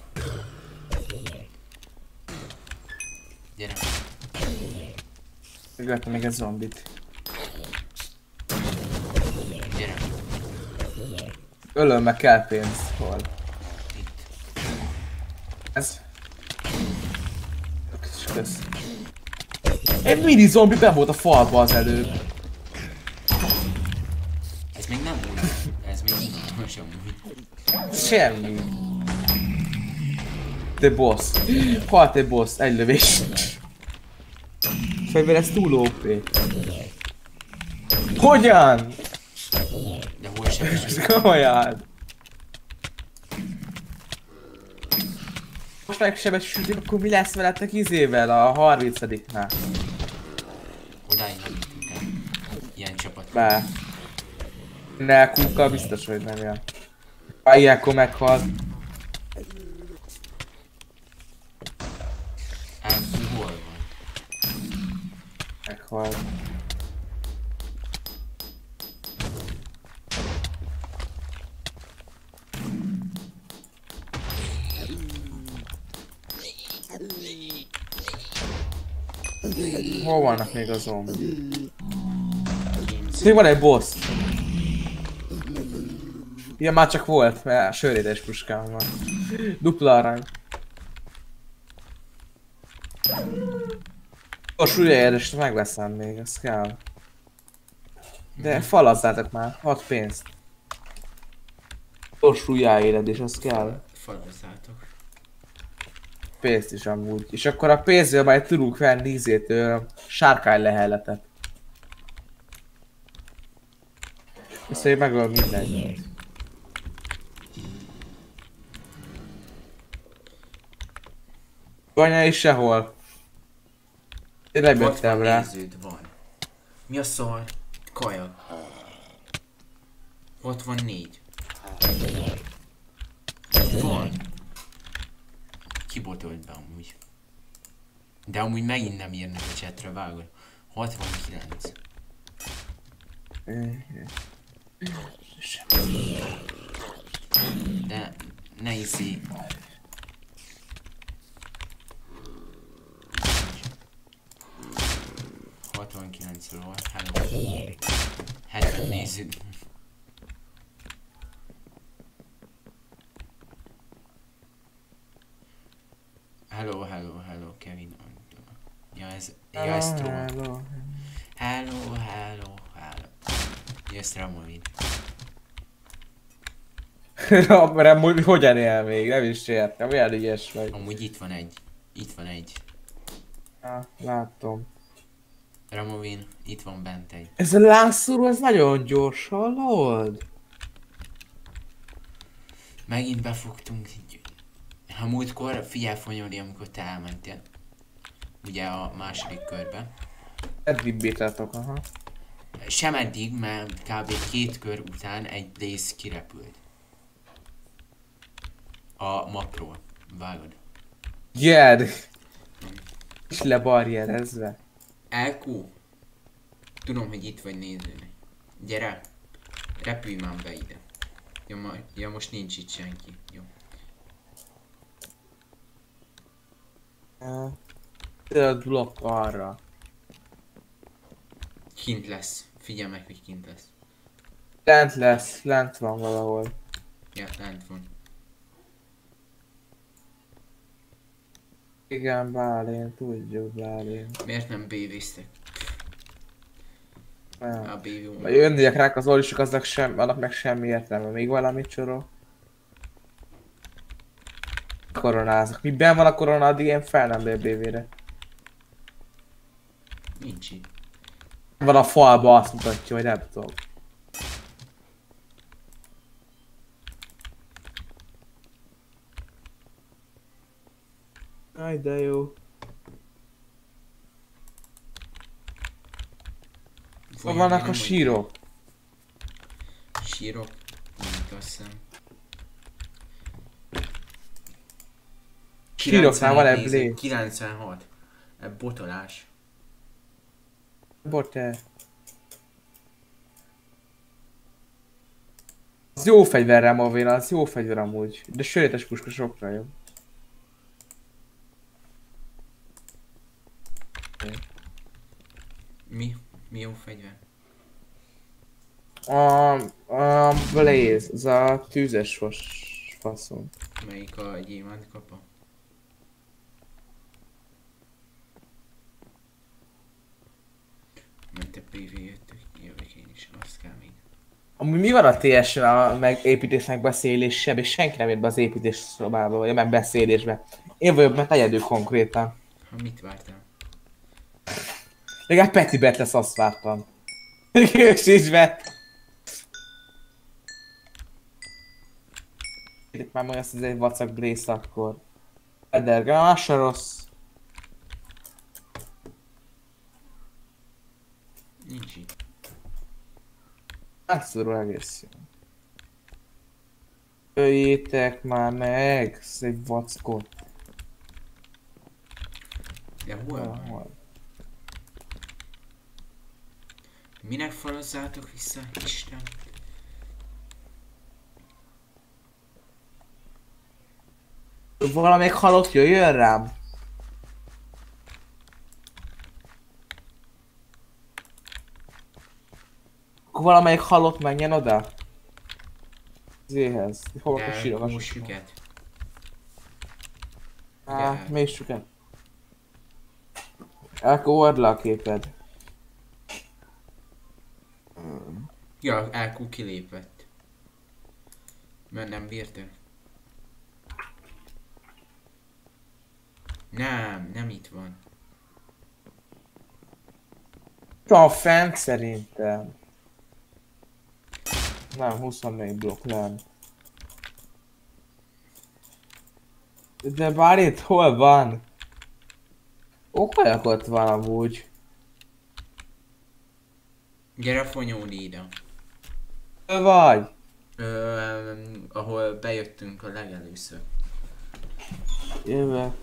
Gyere. Megöltem még egy zombit. Gyere. Ölöm meg kell pénz. Hol? Itt. Ez? Kösz. Egy mini zombi ben volt a falba az előbb. Ez még nem úgy. Ez még unalmas amúgy. Semmi. Te boss. Halt egy boss, egy lövés. Fegyver ez túl ó pé. Hogyan? De hol sem is. Komolyan. Most megsebesültünk, akkor mi lesz veletek izével a harmincadiknál? Odáig nem jutunk el. Ilyen csapat. Be. Ne, kúkkal biztos, hogy nem jön. Ha ilyenkor meghal. Hát, hol van? Meghal. Hol vannak még a zombi? Még van egy boss. Igen, már csak volt, mert sörétes puskám van. Dupla arany. Most újraérdest megveszem még, ez kell. De falazzátok már, hat pénzt. Most újjáéred és az kell. Falazzátok. Pénzt is amúgy. És akkor a pénzből majd tudunk venni ízét, sárkány leheletet. Ezt hogy megöl mindenki. Anya is sehol. Én lebettem rá. Néződ van. Mi a szar? Kaja. Ott van négy. Van. Kibotolt be amúgy. De amúgy megint nem írnak a chatre, vágod. hatvankilenc. De ne iszi. hatvankilencről volt, hello. hetven nézzük. Hello, hello, hello, Kevin. Ja, ez... Ja, ez troll. Hello. Hello, hello, hello. Ja, ez Ramovid. Ramon, hogyan él még? Nem is értem, olyan ügyes vagy. Amúgy itt van egy. Itt van egy. Ah, látom. Ramovin, itt van bent egy. Ez a lángszóró, ez nagyon gyors, hallod? Megint befogtunk. Ha múltkor, figyelj Fonyoli, amikor te elmentél. Ugye a második körbe. Eddig bételtok, aha. Sem eddig, mert kb. Két kör után egy Blaze kirepült. A mapról. Vágod. Gyere! És lebarrierezve. Elkú. Tudom, hogy itt vagy nézőnek. Gyere. Repülj már be ide. Ja, ma, ja most nincs itt senki. Jó. Tudod blokk arra. Kint lesz. Figyelj meg, hogy kint lesz. Lent lesz, lent van valahol. Ja, lent van. Igen, Bálén, tudjuk Bálén. Miért nem bévéztek? A baby Vagy jönniek rák az olisok, aznak sem, annak meg semmi értelme. Még valamit csorol. Koronáznak. Miben van a korona, addig én fel nem bér bé vé-re. Nincs itt. Van a falba, azt mutatja, hogy nem tudom. Aj, de jó. Hol vannak a sírok? Sírok? Nem azt hiszem. Síroknál van ebbé. kilencvenhat. E botolás. Bote. Az jó fegyver Removén, az jó fegyver amúgy. De sörétes puska sokra jobb. Mi? Mi jó fegyver? A, a Blaze, az a tűzes fos faszom. Melyik a gyémánt kapa? Ment a pé vé jöttök, jövök én is, azt kell még. Amúgy mi van a té es-en a megépítésnek beszéléssel, és senki nem jött be az építés szobába, vagy nem beszélésbe. Én vagyok, mert egyedül konkrétan. Ha mit vártál? Legalább Peti bet lesz, azt vártam. Ők sincs be. Itt már majd azt az egy vacak Blaze akkor. Edergál, az se rossz. Nincs itt. Átszorul egész jó. Öljétek már meg, egy vackot. De hol van? Minek falozzátok vissza, Isten? Valamelyik halott jöjjön rám. Akkor valamelyik halott menjen oda. Zéhez. Hol a sírok a süket. Á, mély süket. Akkor old le a képed. Ja, Elkú kilépett. Mert nem bírta. Nem, nem itt van. A fent szerintem. Nem, huszonnégy blokk nem. De bár itt hol van? Okoljak ott van amúgy. Gyere fonyódj ide. Hol vagy? Ö, ahol bejöttünk a legelőször. Jövök.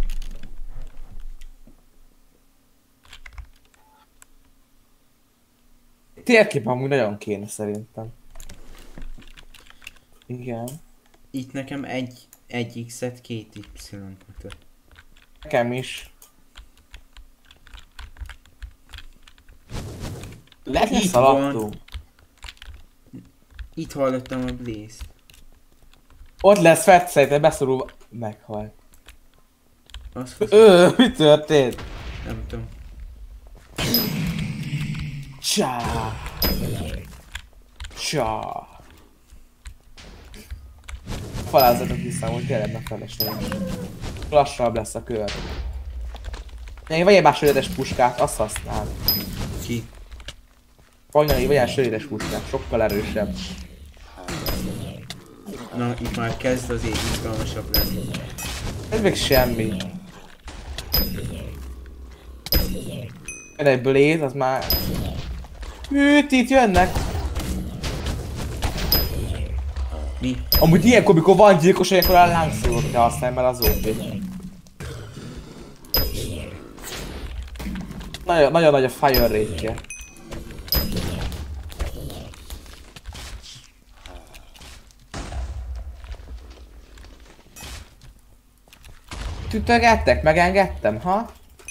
Térkép amúgy nagyon kéne szerintem. Igen. Itt nekem egy, egy X-et, két Y-t mutat. Nekem is. Lehet, hogy szaladtunk. Itt hallottam a Blaze-t. Ott lesz Fett, szerintem beszorulva. Meghalt. Azt Ö, mi történt? Nem tudom. Csá. Csá. Falázzatok vissza, hogy tényleg megfelesleges. Lassabb lesz a kör. Még vagy egy más sörétes puskát, azt használd. Ki? Fanyai, vagy egy sörétes puskát, sokkal erősebb. Na, itt már kezd azért izgalmasabb lenni. Ez még semmi. Jön egy Blaze, az már... Hűt, itt jönnek! Mi? Amúgy ilyenkor, mikor van gyilkos, ilyenkor a lángszórót kell használni, mert az ó pé. Nagyon, nagyon nagy a fire rate-je. Tütögettek? Megengedtem, ha?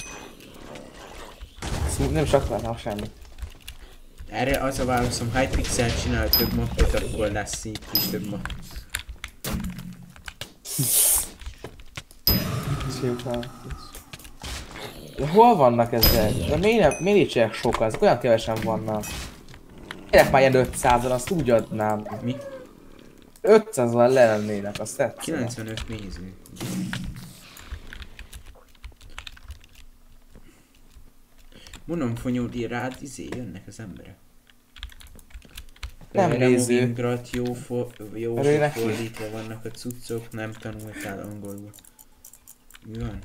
Szóval nem is akartam semmit. Erre az a válaszom, ha egy pixel csinál több mappot, akkor lesz itt is több mapp. De hol vannak ezek? De miért, miért nincsenek sokan? Ezek olyan kevesen vannak. Miért már ilyen ötszázan, azt úgy adnám. Mi? ötszázan lennének, azt tetszene. kilencvenöt néző. Mondom, Fonyódi, rád izé jönnek az emberek. Nem néző. Removingrat jó, for, jó fordítva vannak a cuccok, nem tanultál angolul. Mi van?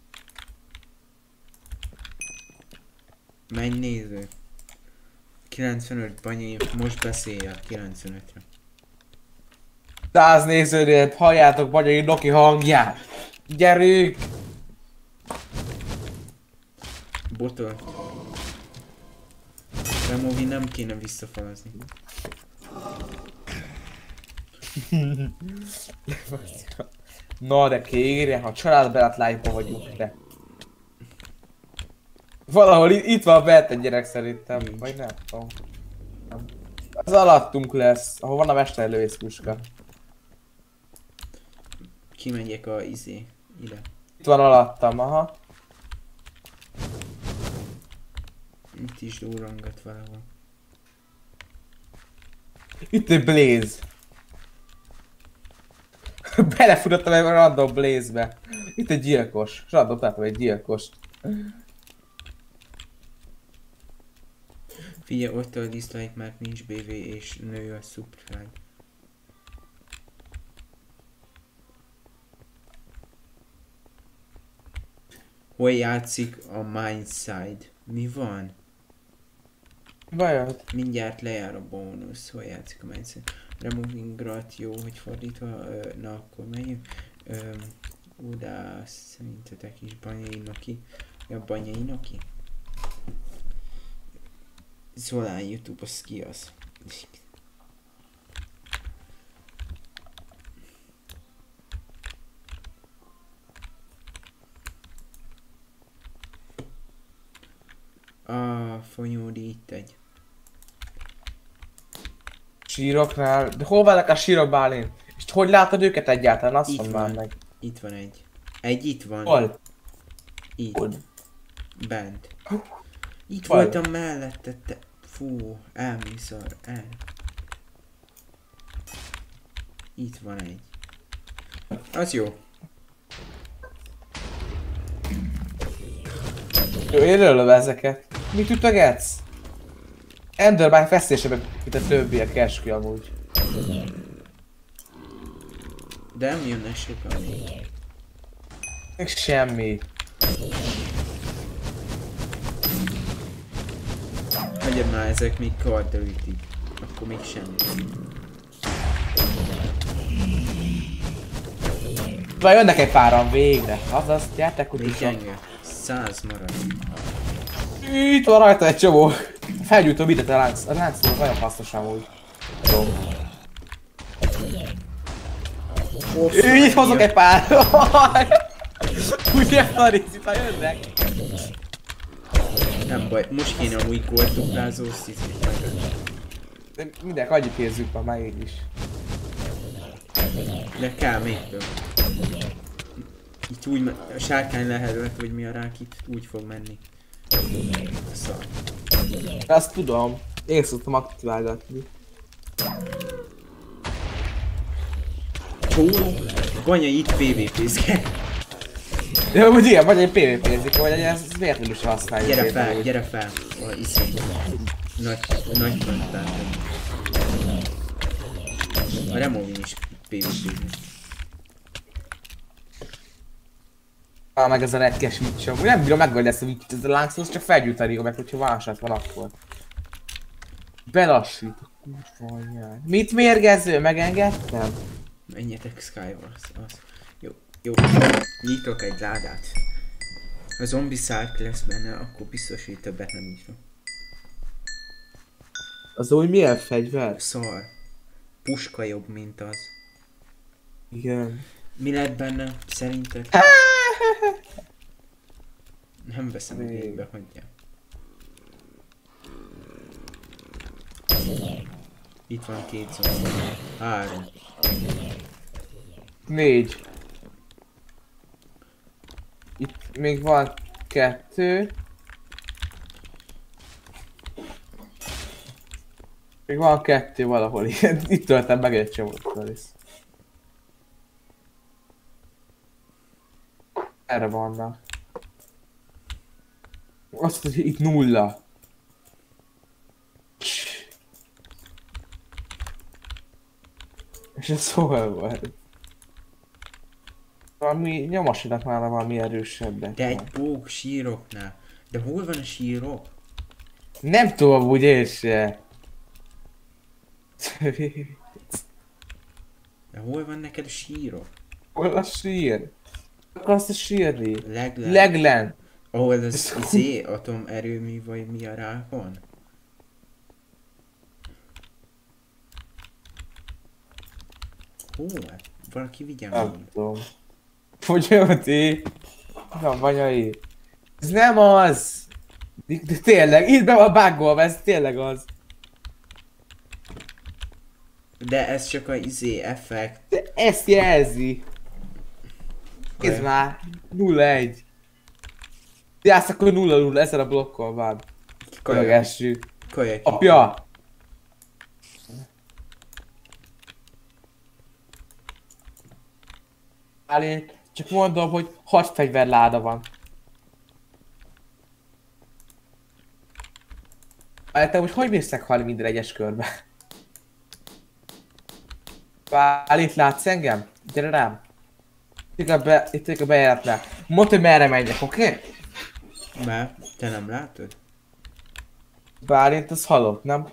Menj néző. kilencvenöt Banyi, most beszélj a kilencvenötre. Száz nézőnél halljátok Banyai Noki hangját! Gyerünk! Botol. Removi nem kéne visszafalazni. Na de kérje, ha családbarát live-ban vagyunk, de... Valahol itt van bent egy gyerek szerintem, Nincs. vagy nem tudom. Az alattunk lesz, ahol van a mesterlövészpuska. Kimegyek a izé, ide. Itt van alattam, aha. Itt is durrangat valahol. Itt egy Blaze. Belefutottam egy random Blaze-be. Itt egy gyilkos. Random találtam egy gyilkost. Figyelj, ott a dislike, mert nincs bé vé és nő a subscribe. Hol játszik a Mindside? Mi van? Bajod? Mindjárt lejár a bónusz. Hol játszik a Mindside? Removing Grat, jó, hogy fordítva, ö, na akkor menjünk. Ö, Ú, de szerintetek is Banyai Noki. Ja, Banyai Noki? Zolán YouTube, az ki az? A Fonyódi itt egy. Síroknál? De hol vannak a sírok, Bálint? És hogy látod őket egyáltalán? Azt Itt mondd már van. meg. Itt van egy. Egy itt van. Hol? Itt. Hol? Bent. Itt Hol? voltam mellette, te... Fú, elmész arra, el. Itt van egy. Az jó. Jó, én lőlöm ezeket. Mit ütögetsz? Endermine fesztésében, mint a többiek eskü amúgy. De nem jönnek sokan még. Még semmi. Hagyjad már, ezek még karddal ütik. Akkor még semmi. Vagy jönnek egy páran végre. Azaz, gyertek Még utisok. gyenge. Száz marad. Itt van rajta egy csomó. Felgyújtom ide a lánc. A lánc volt nagyon hasznos amúgy. Jó. Itt hozok egy pár. Ugye Fariz, itt már jönnek. Nem baj, most kéne amúgy korduplázó szizit meg. De mindenki annyi pénzük van már így is. De kell még több. Itt úgy me- a sárkány lehetett, hogy mi a rák itt úgy fog menni. Szar. Azt tudom. Én szoktam aktiválgatni. Csóró? Banya itt pé vé pézke. Ja, úgy igen, vagy egy pé vé pénzik, vagy egy ezt véletlenül sem használjuk. Gyere például. fel, gyere fel. A iszé. Nagy, nagy kontátor. A Removin is pé vé pézni. Ah, meg ez a retkes vicsom. Úgy nem bírom megölni ezt a viccset, ez a láncszóz, csak felgyújtani meg, hogyha válság van akkor. Belassít. Kurva anyád. Mit mérgező? Megengedtem? Menjetek Skywars, az. Jó, jó. Nyitok egy ládát. Ha zombi szárk lesz benne, akkor biztos, hogy többet nem nyitok. Az úgy milyen fegyver? Szar. Puska jobb, mint az. Igen. Mi lett benne, szerinted? Nem veszem Még. végbe, hagyjál. Itt van két zombi. Három. Négy. Itt még van kettő. Még van kettő valahol, igen. Itt töltem meg egy csomót, Alice. Erre vannak. Azt mondja, hogy itt nulla. És ez hol volt? Valami nyomasinak már valami erősebbek. De egy bók síroknál. De hol van a sírok? Nem tudom úgy én se. De hol van neked a sírok? Hol a sír? Akarsz a sírni? Leglen. Leglen. Ahol az izé atomerőmű vagy mi a rákon? Hol? Valaki vigyen Nem volna. tudom. Fogyóti. Na, banyai. Ez nem az! De, de tényleg, itt be van bággolva, ez tényleg az. De ez csak a izé effekt. De ezt jelzi. Ez már nulla egy. Jász akkor nulla nulla ezzel a blokkal van. Kajagessük. Kajak. Apja! Állén, csak mondom, hogy hat fegyverláda van. Állítom, hogy hogy mész meghalni minden egyes körbe? Állít, látsz engem? Gyere rám! Itt a, be, itt a bejáratnál. Mondd, hogy merre menjek, oké? Okay? Mert te nem látod? Bálint, az halott, nem?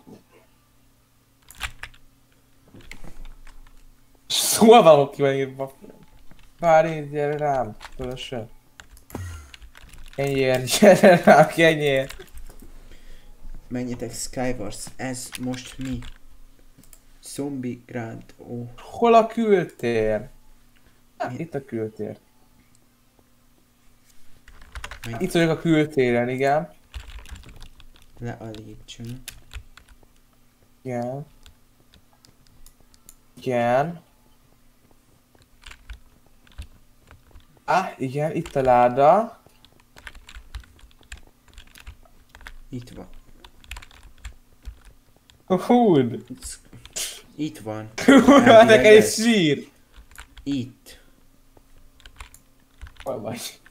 Szóval való ki van írva. Bálint, gyere rám, fölösre. Kenyér, gyere rám, kenyér. Menjetek Skywars, ez most mi? Zombie Grand, ó. Hol a kültér? Hát, itt a kültér. Menj. Itt vagyok a kültéren, igen. Leállítsunk. Igen. Igen. Á, igen, itt a láda. Itt van. Húd! Itt van. Kurva, neked egy sír! Itt. Hol vagy?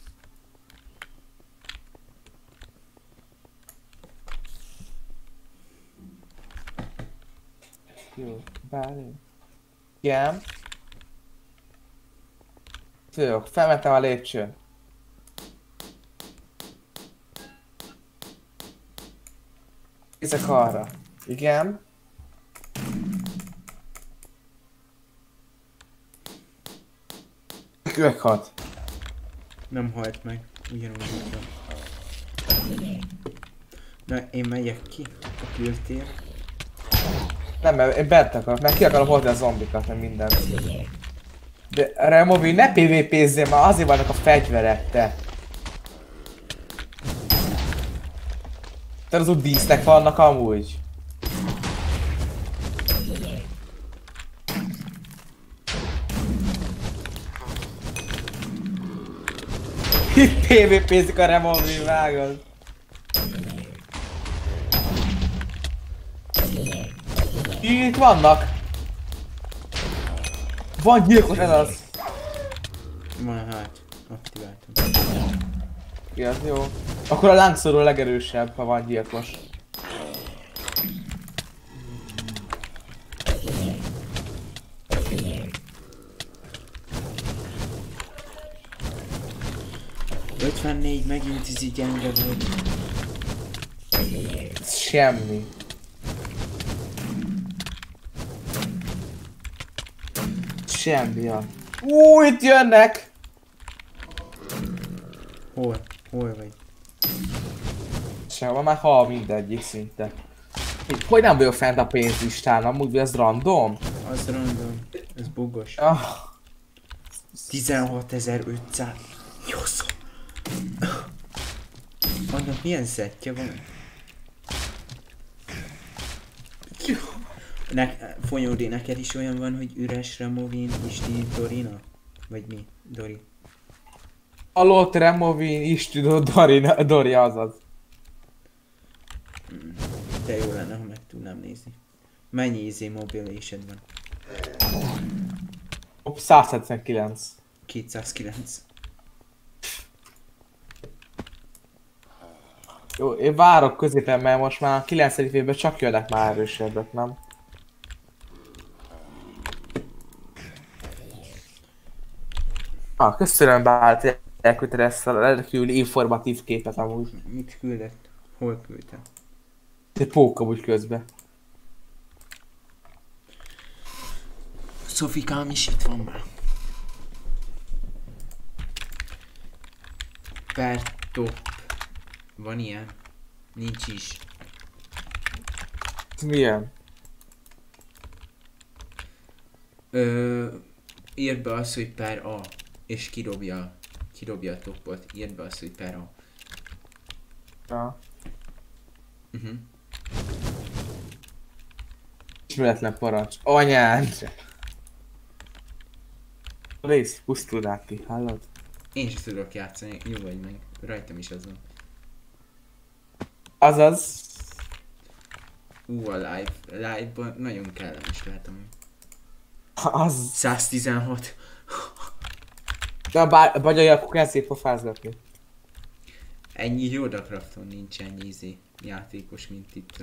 Jó, bármi. Igen. Tudok, felmentem a lépcsőn. Nézzek arra. Igen. Meghat. Nem halt meg. Ugyanúgy itt van. Na, én megyek ki a kültér. Nem, mert én bent akarok, mert ki akarom hozni a zombikat, meg mindent. De Removi, ne pé vé pézzél, már azért vannak a fegyverek, te. Te az úgy dísznek vannak amúgy. Itt pé vé pézik a Removi, vágod. Itt vannak. Van gyilkos, ez az. Van hát. Aktiváltam. Ja, jó. Akkor a lángszorú a legerősebb, ha van gyilkos. ötvennégy megint izi gyenge volt. Semmi. Semmi, ja. Ú, itt jönnek! Hol? Hol vagy? Sehol, már hal mindegyik szinte. Hogy nem vagyok fent a pénzlistán, amúgy ez random? Az random. Ez bugos. Ah. tizenhatezer-ötszáz. Jószó. Annak milyen szettje van? Ne, Fonyódi, neked is olyan van, hogy üres Removin, Isti, Dorina? Vagy mi? Dori? Alott Removin, Istudó, Dori, Dori azaz. De jó lenne, ha meg tudnám nézni. Mennyi izé mobilésed van? száz hetvenkilenc. kétszázkilenc. Jó, én várok középen, mert most már a kilencedik évben csak jönnek már erősebbek, nem? Ah, köszönöm Bált, elküldted ezt a rendkívül informatív képet amúgy. Mit küldett? Hol küldtem? Egy pók amúgy közben. Szofikám is itt van már. Per top. Van ilyen? Nincs is. Ez milyen? Ö, írd be azt, hogy per A. És kirobja, kirobja a topot. Írd be azt, hogy per A. Ja. Uh-huh. Ismeretlen parancs. Anyád! Rész, pusztulnák ki, hallod? Én sem tudok játszani, jó vagy meg. Rajtam is az van. Azaz. Ú, a live. Live-ban nagyon kellemes lehet amúgy. Az. száztizenhat. De a bá- bagyai akkor kell szép pofázgatni. Ennyi Jodacrafton nincs ennyi izé játékos, mint itt.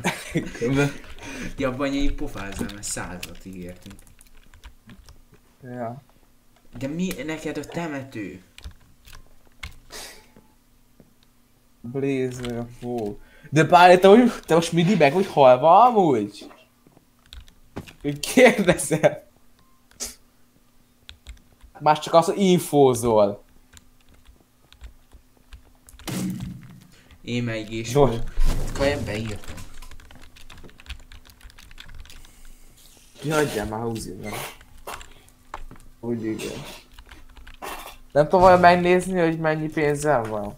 Ja, banyai pofázzál, mert százat ígértünk. Ja. De mi neked a temető? Blaze meg a fó. De Bálint, te, hogy- te most mindig meg vagy halva amúgy? Én kérdezem. Más csak az, hogy infózol. Én meg is. Nos. Kajan beírtam. Hagyjál már húzni. Úgy igen. Nem tudom olyan megnézni, hogy mennyi pénzem van.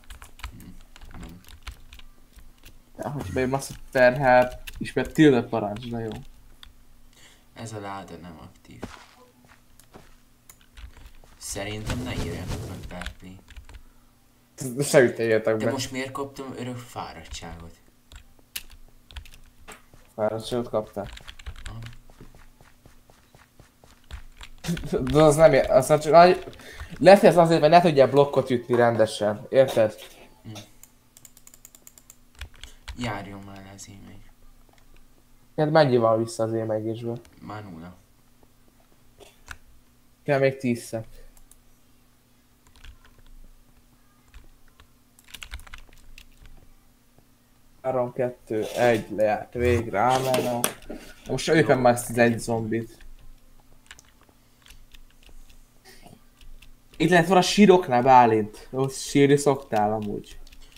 Ja, hogy bejön a Super Help, ismert tilde parancs, de jó. Ez a láda nem aktív. Szerintem ne írjanak meg Berkeley. Semmit ne írtak De be. most miért kaptam örök fáradtságot? Fáradtságot kaptál? Aha. De az nem ér, aztán csak nagy... Lesz ez azért, mert ne tudjál blokkot ütni rendesen, érted? Járjon már le az e-mail. Hát mennyi van vissza az e-mailésből? Már nulla. Kell még tízszer. három, kettő, egy, lejárt végre, ámen. Most őken már ezt az egy zombit. Itt lehet van a síroknál, Bálint. Ott sírni szoktál amúgy.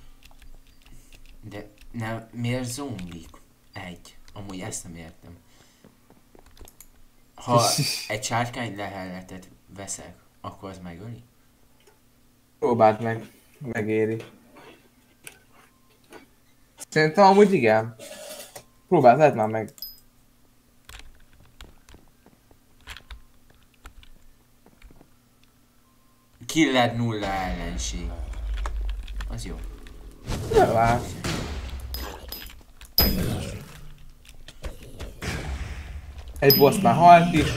De nem, miért zombik? Egy. Amúgy ezt nem értem. Ha egy sárkány lehelletet veszek, akkor az megöli? Próbáld meg. Megéri. Szerintem amúgy igen. Próbáld, lehet már meg. Killer nulla ellenség. Az jó. Nem vár. Egy boss már halt is.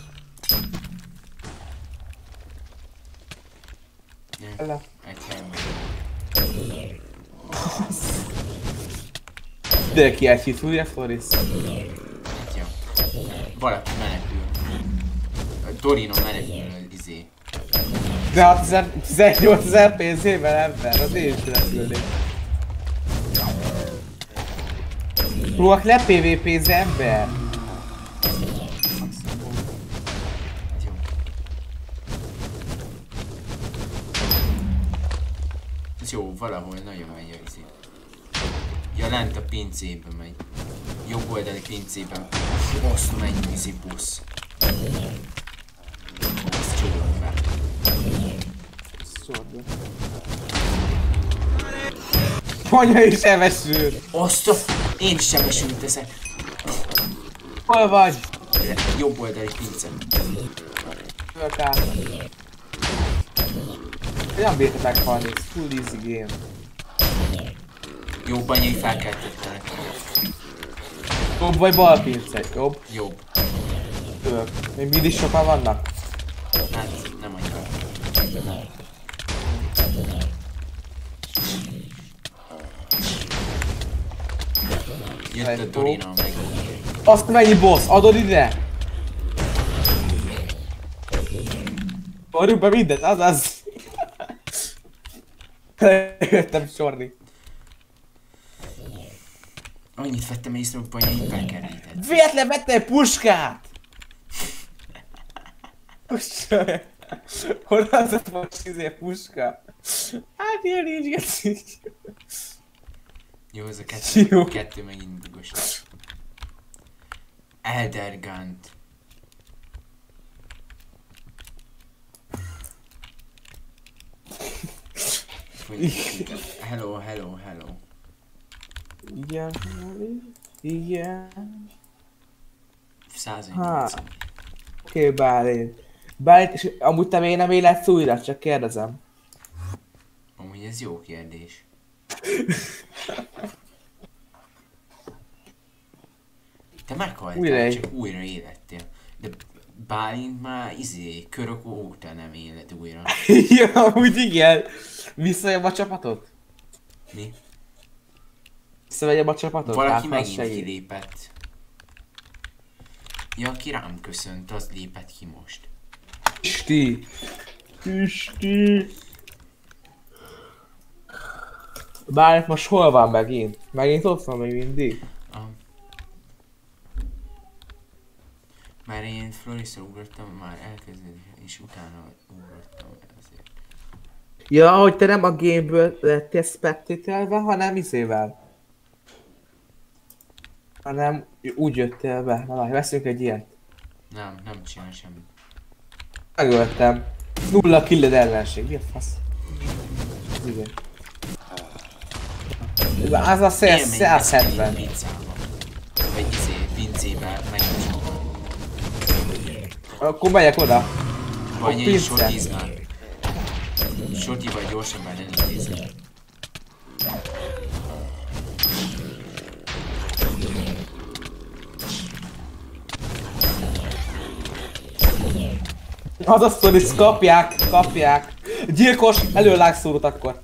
Nem. Egy helyen. De ki elhít, ugye, Floris? Hát jó. Valaki menekül. A Dorino menekül, izé. De hát tizennyolcezer pénzével ember, az én is menekülnék. Próbálok le pé vé pénz ember. Hát jó. Ez jó, valahol nagyon megy a izé. Ja, lent a pincében megy. Jobb oldali pincében. Azt mennyi izé busz. Ezt csodolom be. Anya is sebesül. Azt a... Én is sebesült teszek. Hol vagy? Jobb oldali pince. Fölk át. Olyan bírta meghalni, ez full easy game. Jobb anyai felkeltettelek. Jobb vagy bal pince? Jobb? Jobb. Tök. Még mindig sokan vannak? Hát nem annyira. Jött a Dorina meg. Azt mennyi boss? Adod ide? Varjuk be mindent, azaz! Jöttem sorni. Annyit vettem észre, hogy banyai bekerített. Véletlen vettem egy puskát! Hol az a most izé puska? Hát ilyen nincs geci. Jó, ez a kettő, Jó. kettő megint bugos. Eldergant. Hello, hello, hello. Igen, igen. száznyolcvan. Oké, Bálint. Bálint, és amúgy te miért nem életsz újra? Csak kérdezem. Amúgy ez jó kérdés. Te meghaltál, Újra csak újra élettél. De Bálint már izé, körök óta nem élet újra. Ja, amúgy igen. Visszajöm a csapatot? Mi? Visszavegyem a csapatot? Valaki Hát, megint segít. kilépett. Ja, aki rám köszönt, az lépett ki most. Pisti! Pisti! Bálint most hol van megint? Megint ott van még mindig? Ah. Már én Florisra ugrottam, már elkezdődött, és utána ugrottam ezért. Ja, hogy te nem a gameből lettél spectatelve, hanem izével. Hanem úgy jöttél be. Na, várj, veszünk egy ilyet. Nem, nem csinál semmit. Megöltem. Nulla killed ellenség. Mi a fasz? Igen. Az a száz hetven. Pizzába. Vagy izé, pincébe, megnyitva. Akkor megyek oda. Vagy egy pince. sotiznál. Soti vagy gyorsabban elintézni. Az a sztorit, kapják, kapják. Gyilkos, előlágszórut akkor.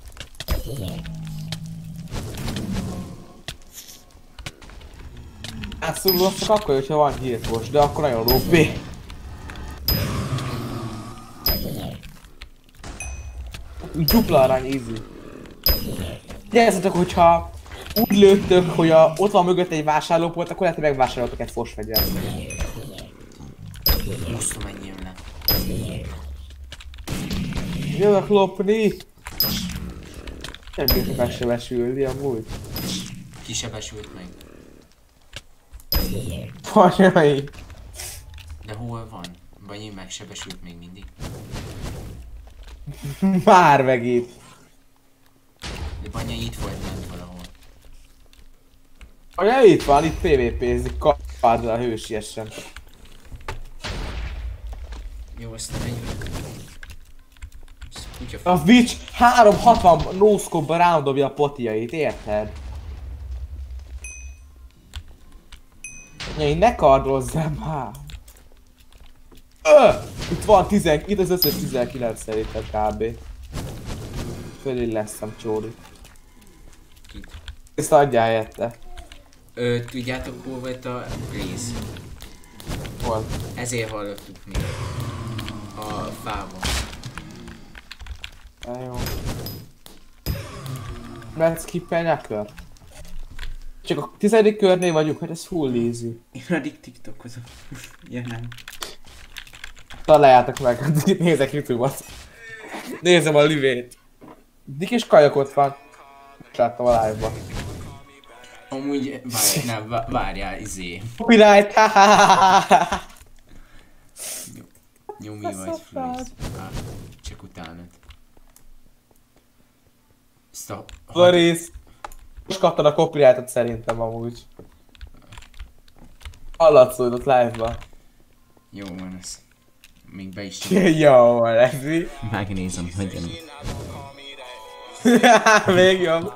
Átszórul csak akkor, hogyha van gyilkos, de akkor nagyon lópé. Dupla arany, easy. Gyerezzetek, hogyha úgy lőttök, hogy a, ott van mögött egy vásárlópult, akkor lehet, hogy megvásároltok egy fosfegyvert. Most mennyi jön le. Jövök lopni! Nem bírtam megsebesülni amúgy. Ki sebesült meg? Fajai! De hol van? Banyi megsebesült még mindig. Már megint! De Banya itt volt lent valahol. Anya itt van, itt pé vé pézik, kapárdra a hősiesen. Jó, aztán megyünk. Ez kutya A Witch háromszázhatvan no-scope-ba rándobja a potiait, érted? Nyai, ne kardozzál már! Ö! Itt van tíz, itt az összes tizenkilenc szerintem kb. Fölé leszem csóri. Kit. Ezt adjál helyette. Ö, tudjátok hol volt a Blaze? Hol? Ezért hallottuk mi. A fában. Ja, jó. Lehet skippelni a kör? Csak a tizedik körnél vagyunk, hát ez full easy. Én addig tiktokozom. Ja nem. Találjátok meg, itt nézek YouTube-ot. Nézem a livét. Dik és kajak ott van. Most láttam a live-ba. Amúgy, várj, nem, vá- várjál, izé. Copyright, hahahaha. Nyumi vagy Floris. Á, csak utánad. Ezt a... Floris. Most kaptad a copyrightot szerintem amúgy. Hallatszódott live-ba. Jó van ez. még be is Jó, Lexi. megnézem, hogy jön. Még jobb.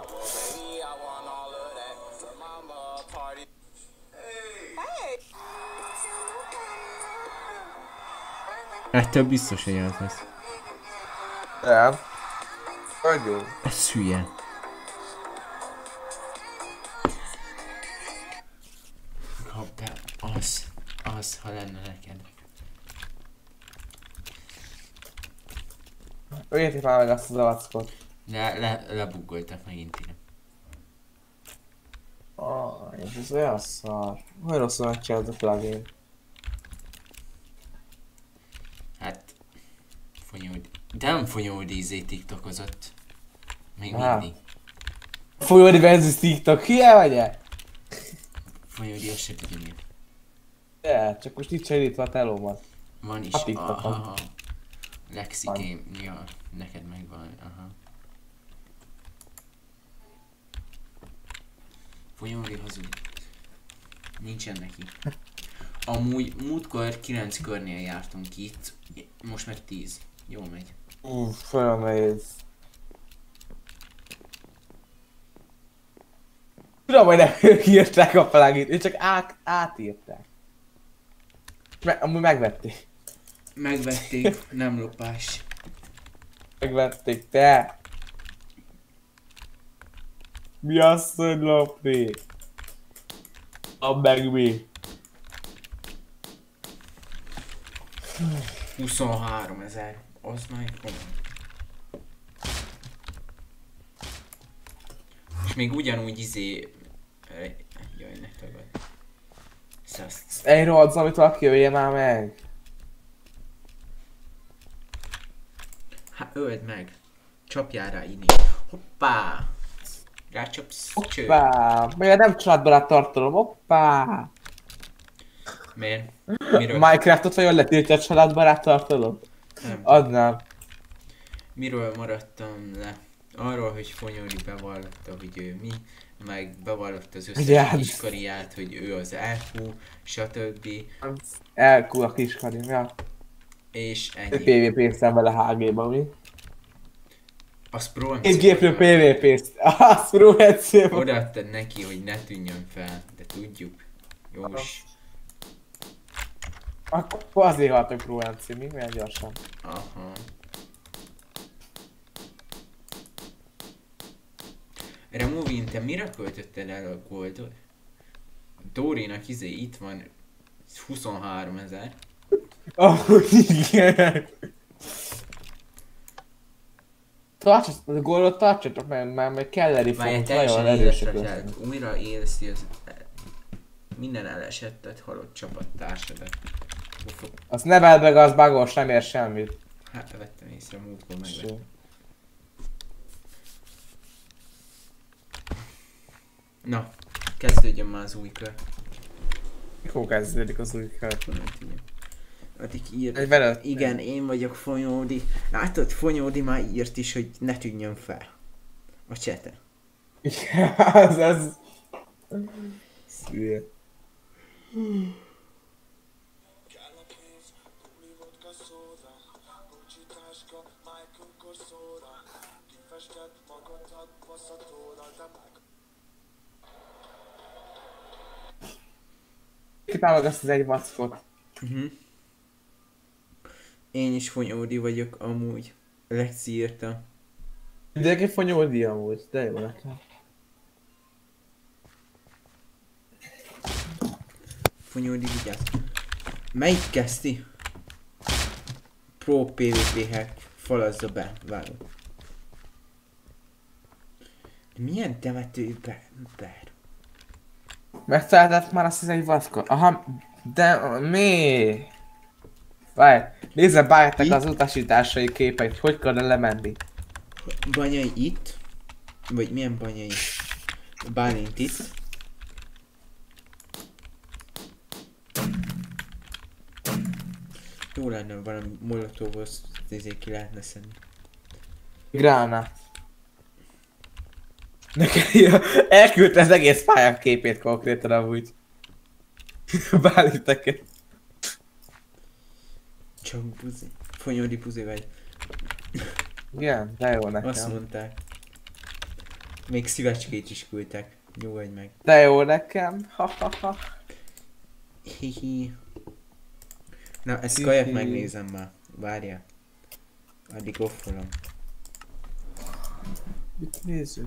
Ettől biztos, hogy az lesz. Nem. Nagyon. Ez hülye. Hopp, de az, az, ha lenne neked. Öljetek már meg azt a zavackot. Le, le, lebuggoltak megint ide. Ah, és ez olyan szar. Hogy rosszul megcsinált a plugin. Hát... Fonyódi... De nem Fonyódi izé tiktokozott. Még Á. mindig. Folyódi versus TikTok, hülye vagy-e? Fonyódi, azt se tudja miért. De, csak most itt segítve a telómat. Van is. A TikTokon. Aha. Lexi Van. Game. Ja, neked megvan. Aha. Fonyódi hazudik. Nincsen neki. Amúgy múltkor kilenc körnél jártunk itt. Most meg tíz. Jó megy. Uff, olyan nehéz. Tudom, hogy nem ők írták a plugin, ők csak át, átírták. Me, amúgy megvették. Megvették, nem lopás. Megvették, te! Mi azt, hogy lopni? A meg mi? huszonhárom ezer. Az nagyon komoly. És még ugyanúgy izé... Jaj, ne tagad. Szaszt. Egy rohadt, amit valaki jöjje már meg. Hát öld meg. Csapjál rá inni. Hoppá! Rácsapsz, cső. Hoppá! Miért nem családbarát tartalom? Hoppá! Miért? Miről? Minecraftot vajon letiltja a családbarát tartalom? Nem. Adnám. Miről maradtam le? Arról, hogy Fonyódi bevallotta, hogy ő mi, meg bevallotta az összes Ugye? kiskariát, hogy ő az elfú, stb. Elkú a kiskarim, ja. És ennyi. pé vé pé-ztem vele há gé-ba, mi? Az pro Egy gépről pé vé pé-zt. Az pro em cé-ba. odaadtad neki, hogy ne tűnjön fel, de tudjuk. Jós. Akkor azért halt, hogy pro em cé, mi? Milyen gyorsan. Aha. Removin, te mire költötted el a goldot? Dórinak izé itt van huszonhárom ezer. Amúgy igen. Tartsatok, a goldot tartsatok, mert már meg kell leri Várj, fogunk, teljesen nagyon életre erősek kell. leszünk. Újra éleszti az... Minden elesettet, halott csapattársadat. Azt neveld meg, az bagos, nem ér semmit. Hát vettem észre, múltkor megvettem. Na, kezdődjön már az új kör. Mikor kezdődik az új kör? Addig ír... Egy veled? Igen, én vagyok Fonyódi. Látod, Fonyódi már írt is, hogy ne tűnjön fel. A csete. Igen, az ez... Szülye. Kitálog azt az egy vackot. Uh-huh. Én is Fonyódi vagyok amúgy. Lexi írta. Mindenki Fonyódi amúgy, de jó nekem. Fonyódi, vigyázz. Melyik kezdti? Pro pé vé pé hack. Falazza be, vágom. Milyen temető ember? Megtaláltad már azt az egy vackot? Aha, de mi? Várj, nézze bárjátok az utasításai képeit, hogy kell lemenni. Banyai itt? Vagy milyen banyai? Bálint itt. Jó lenne valami molotovhoz, ezért ki lehetne szedni. Gránát. Nekem elküldte az egész pályák képét konkrétan amúgy. Bálinteket. Csak buzi. Fonyódi buzi vagy. Igen, de jó nekem. Azt mondták. Még szívecskét is küldtek. Nyugodj meg. De jó nekem. Ha, ha, ha. Hihi. Na, ezt Hihi. kajak megnézem már. Várjál. Addig offolom. Mit nézzük?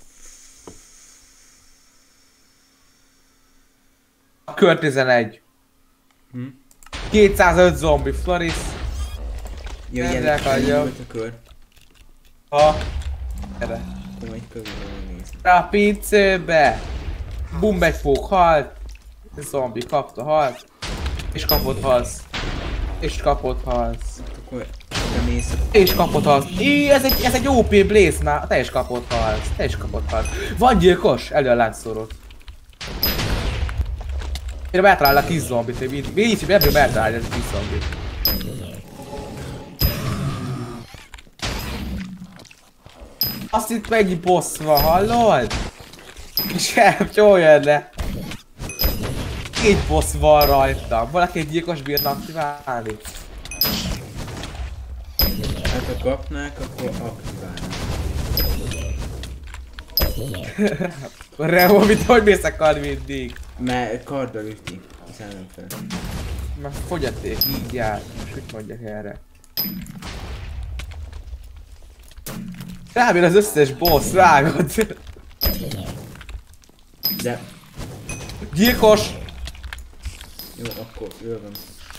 Kör tizenegy. Hm? kétszázöt zombi, Floris. Jó, Nem gyere, rakadja. volt a kör. Ha. Gyere. Akkor majd körülbelül nézni. A pincőbe. Bum, egy fók halt. Zombi kapta, halt. És kapott halsz. És kapott halsz. Akkor te mész. És kapott halsz. Í, ez egy, ez egy ó pé Blaze már. Te is kapott halsz. Te is kapott halsz. Van gyilkos. Elő a láncszorot. Én betalál a kis zombit, hogy így, így, így ebből betalálja ez a kis zombit. Azt itt mennyi boss van, hallod? Sem, jól jönne. Két boss van rajta. Valaki egy gyilkos bírna aktiválni. Hát ha kapnák, akkor aktiválnák. Remo, mit hogy mész a kard mindig? Mert karddal üti az ellenfel. Már fogyaték, így jár. És mit mondjak erre? Rám jön az összes boss, vágod! De Gyilkos! jó, akkor lövöm.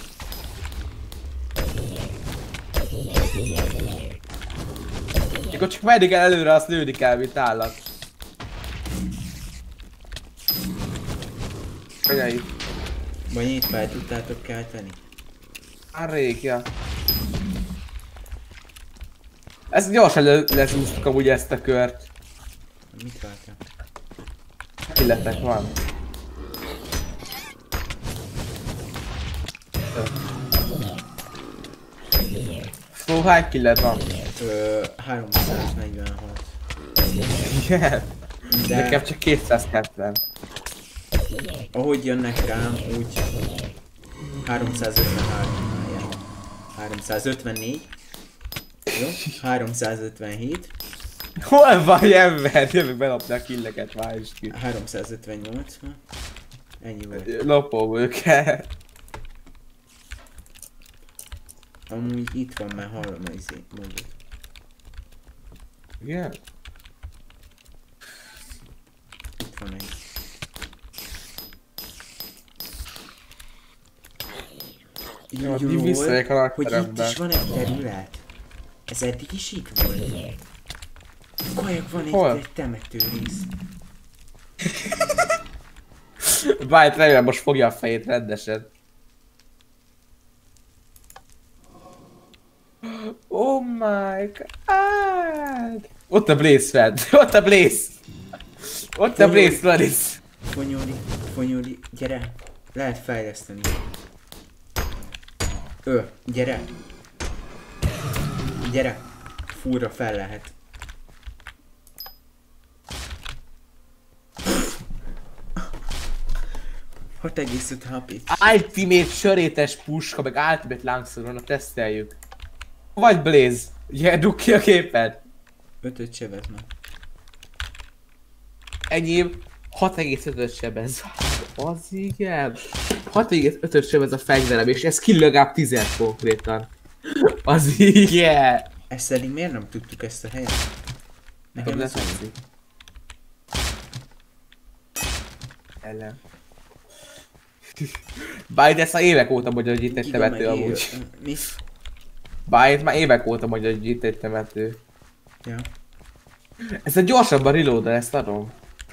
Akkor csak meddig el előre, azt lőni kell, mint állat. Anyai. Vagy itt fel tudtátok kelteni? Már rég, ja. Ezt gyorsan le lezúztuk amúgy ezt a kört. Mit vártál? Illetek van. Szóval hány killet van? Ö, háromszáznegyvenhat. Igen. De Nekem csak kétszázhetven. ahogy jönnek rám, úgy háromszázötvenhárom jön. háromszázötvennégy. Jó? háromszázötvenhét. Hol vagy ember? Jövök belopni a killeket, várj is ki. háromszázötvennyolc. Ennyi volt. Lopom őket. Amúgy itt van, már hallom a izé módot. Igen? Itt van egy. Jó, addig visszajöjjek a hogy itt lakterembe. is van egy terület. Ez eddig is így volt. Kajak, van Hol? egy, egy temető rész. Bájt, remélem most fogja a fejét rendesen. Oh my god! Ott a Blaze fent, ott a Blaze! Ott a Blaze, Floris! Fonyódi, fonyódi, gyere! Lehet fejleszteni. Ö, gyere! Gyere! Fúra fel lehet. hat egész öt há pé. Ultimate sörétes puska, meg Ultimate lángszoron, teszteljük. Vagy Blaze. Ugye, dugd ki a képet. ötöt sebez már. Enyém hat egész ötöt sebez. Az igen. hat egész ötöt sebez a fegyverem, és ez kill legalább tíz konkrétan. Az igen. Ezt eddig miért nem tudtuk ezt a helyet? Nekem ez tetszik. Ellen. Bájt ezt már évek óta mondja, hogy itt egy Giga temető meg amúgy. él- Mi? Bájt már évek óta mondja, hogy itt egy temető. Ja. Ez egy gyorsabban reload, ezt adom.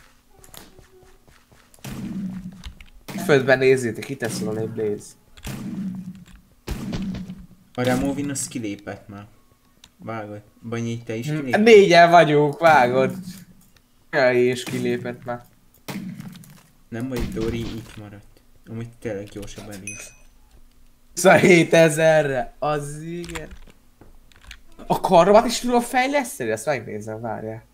Földben nézzétek, itt ezt van egy Blaze. A Ramovin az kilépett már. Vágod. Banyi, te is kilépett? Négyen vagyunk, vágod. Jaj, és kilépett már. Nem vagy Dori itt maradt. Amúgy tényleg gyorsabban rész. huszonhétezerre, az igen. A karmat is tudom fejleszteni? Ezt megnézem, várjál.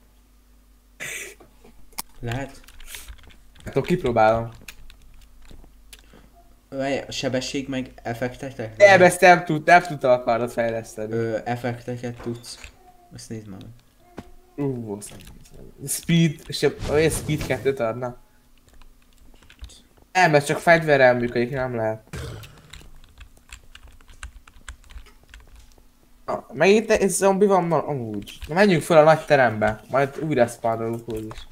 Lehet? Hát akkor kipróbálom. A sebesség meg effekteket? Nem, ezt nem tud, nem tudtam a kardot fejleszteni. Ö, effekteket tudsz. Azt nézd már. Ú, uh, speed, és olyan speed kettőt adna. Nem, ez csak fegyverrel működik, nem lehet. Ah, megint egy zombi van ma amúgy. Na menjünk föl a nagy terembe, majd újra spawnolunk úgyis.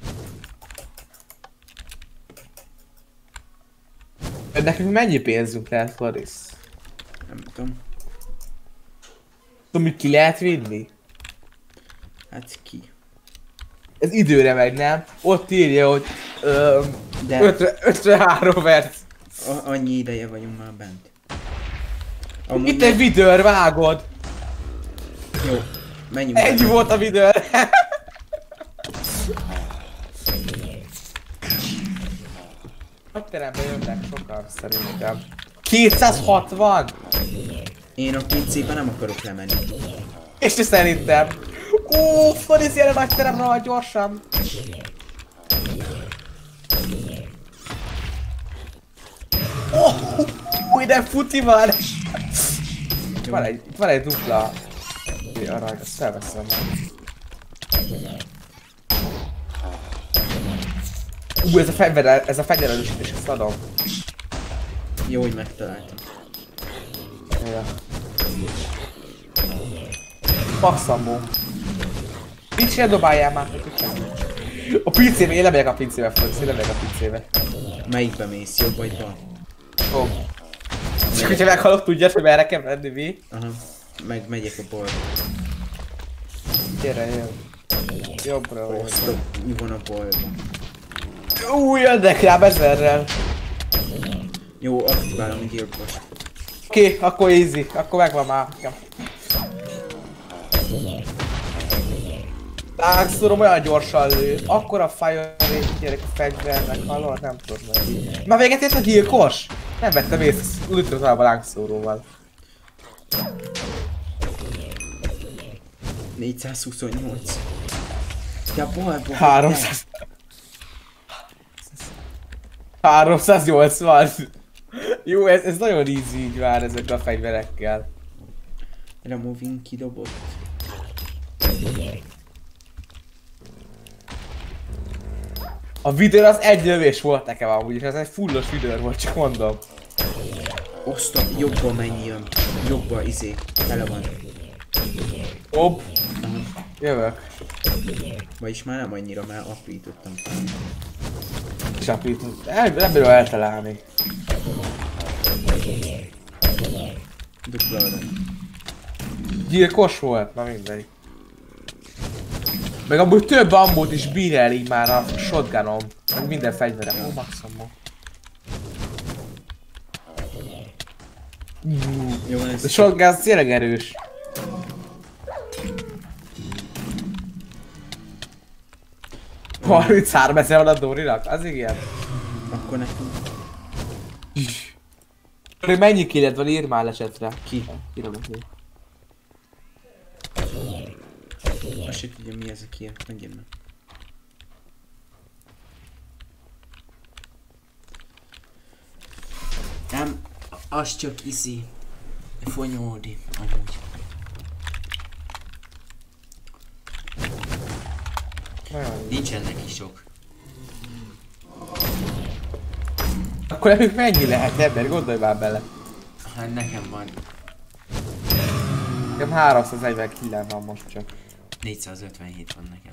Nekünk mennyi pénzünk lehet, Floris? Nem tudom. Tudom, hogy ki lehet vinni? Hát ki? Ez időre megy, nem? Ott írja, hogy öm, De ötvenhárom perc. a- annyi ideje vagyunk már bent. Amúgy Itt egy meg- vidőr, vágod! Jó, menjünk Ennyi bele. volt a vidőr. Nagy terembe jönnek sokan szerintem. kétszázhatvan! Én a pincében nem akarok lemenni. És te szerintem. Ó, Floris, gyere nagy teremre, majd gyorsan! Oh, új, de futi van! Itt van egy, itt van egy dupla arany, ezt felveszem meg. Ú, ez a fegyver, ez a fegyverelősítés, ezt adom. Jó, hogy megtaláltam. Ja. Passzambó. Mit se dobáljál már, hogy semmi. A pincébe, én lemegyek a pincébe, Floris, én lemegyek a pincébe. Melyikbe mész? Jobb vagy bal? Ó. Csak hogyha meghalok, tudjad, hogy merre kell menni, mi? Aha. Meg megyek a balra. Gyere, jön. Jobbra vagy. Azt mi van a balban? Ú, jönnek rám ezerrel. Jó, aktiválom a gyilkost. Oké, okay, akkor easy, akkor megvan már. Lángszorom olyan gyorsan lő. Akkor a fire rate gyerek a fegyvernek, hallod? Nem tudom meg. Már véget ért a gyilkos? Nem vettem észre, ultraszálva lángszóróval. négyszázhuszonnyolc. Ja, balból. háromszáz. háromszáznyolcvan. Jó, ez, ez nagyon easy így már ezekkel a fegyverekkel. Removing kidobott. A vidőr az egy lövés volt nekem amúgy, és ez egy fullos vidőr volt, csak mondom. Osztok, jobban mennyi jön. Jobban, izé. Tele van. Hopp, Aha. jövök. Vagyis már nem annyira, már aprítottam. Csapítunk. El, nem bírom eltalálni. Dupla arany. Gyilkos volt? Na mindegy. Meg amúgy több ammót is bír el így már a shotgunom. Meg minden fegyverem. Ó, maximum. Jó, A ez shotgun az tényleg erős. harminchárom ezer van a Dorinak? Az igen. akkor nekünk Dori, mennyi killed van? Írd már esetre. ki? Írom neki. Azt se tudja mi ez a kill. Menjél meg. Nem, az csak iszi. Fonyódi, amúgy. Nincsen neki sok. Akkor nekünk mennyi lehet, ember? Gondolj már bele. Hát nekem van Nekem háromszáznegyven killem van most csak. négyszázötvenhét van nekem.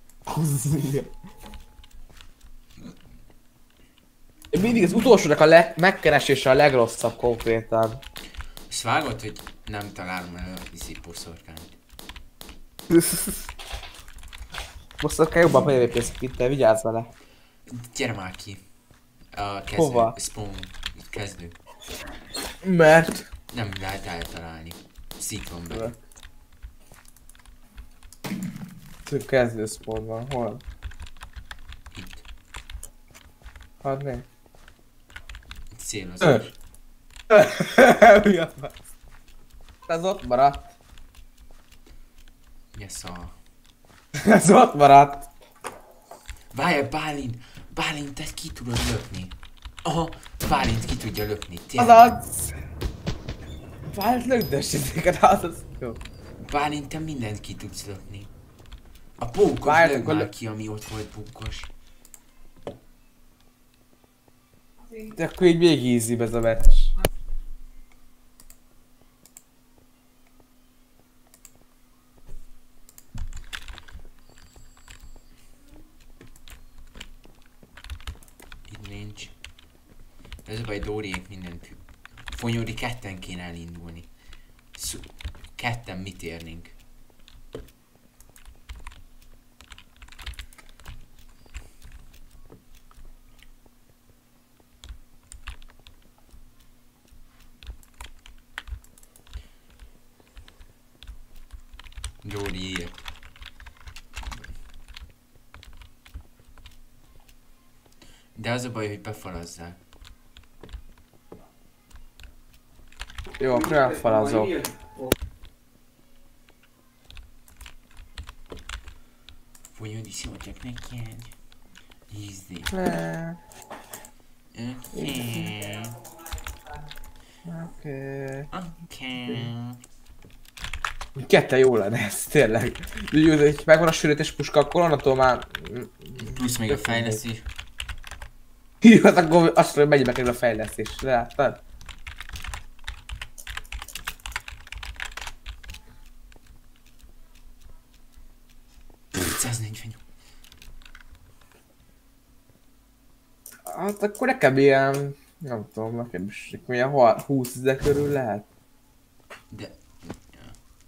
Mindig az utolsónak a leg megkeresése a legrosszabb konkrétan. És vágod, hogy nem találom el a iszi poszorkányt. Most kell jobban felépítesz itt, te vigyázz vele. Gyere már ki. A kezdő. Hova? Spawn. Itt kezdő. Mert... Nem lehet eltalálni. Szikon be. Csak kezdő spawn van, hol? Itt. Hadd né? Itt célozom. Ös. Mi a fasz? Ez ott maradt. Yes, a... Ez ott maradt. Várj, Bálint! Bálint, te ki tudod lökni. Aha, Bálint ki tudja lökni. Azaz! Bálint lökd ezeket, az jó. Bálint, te mindent ki tudsz lökni. A pókos Bálint, lög akkor már lö- ki, ami ott volt pókos. De akkor így még easy ez a meccs. Itt nincs. Ez a baj, Dóriék mindent. Fonyódi, ketten kéne elindulni. Szó, ketten mit érnénk? Dóri írt. De az a baj, hogy befalazzák. Jó, akkor elfalazok. Fonyódi, szóltak neked. Ízdi. Ne. Oké. Oké. Oké. Úgy ketten jó lenne ez, tényleg. Úgy, hogy megvan a sűrűtés puska, akkor onnantól már... Plusz még a fejlesztés. Jó, hát akkor azt mondom, hogy mennyibe kerül a fejlesztés, láttad? száznegyven. Hát akkor nekem ilyen... Nem tudom, nekem is milyen húszezer körül lehet. De... Ja.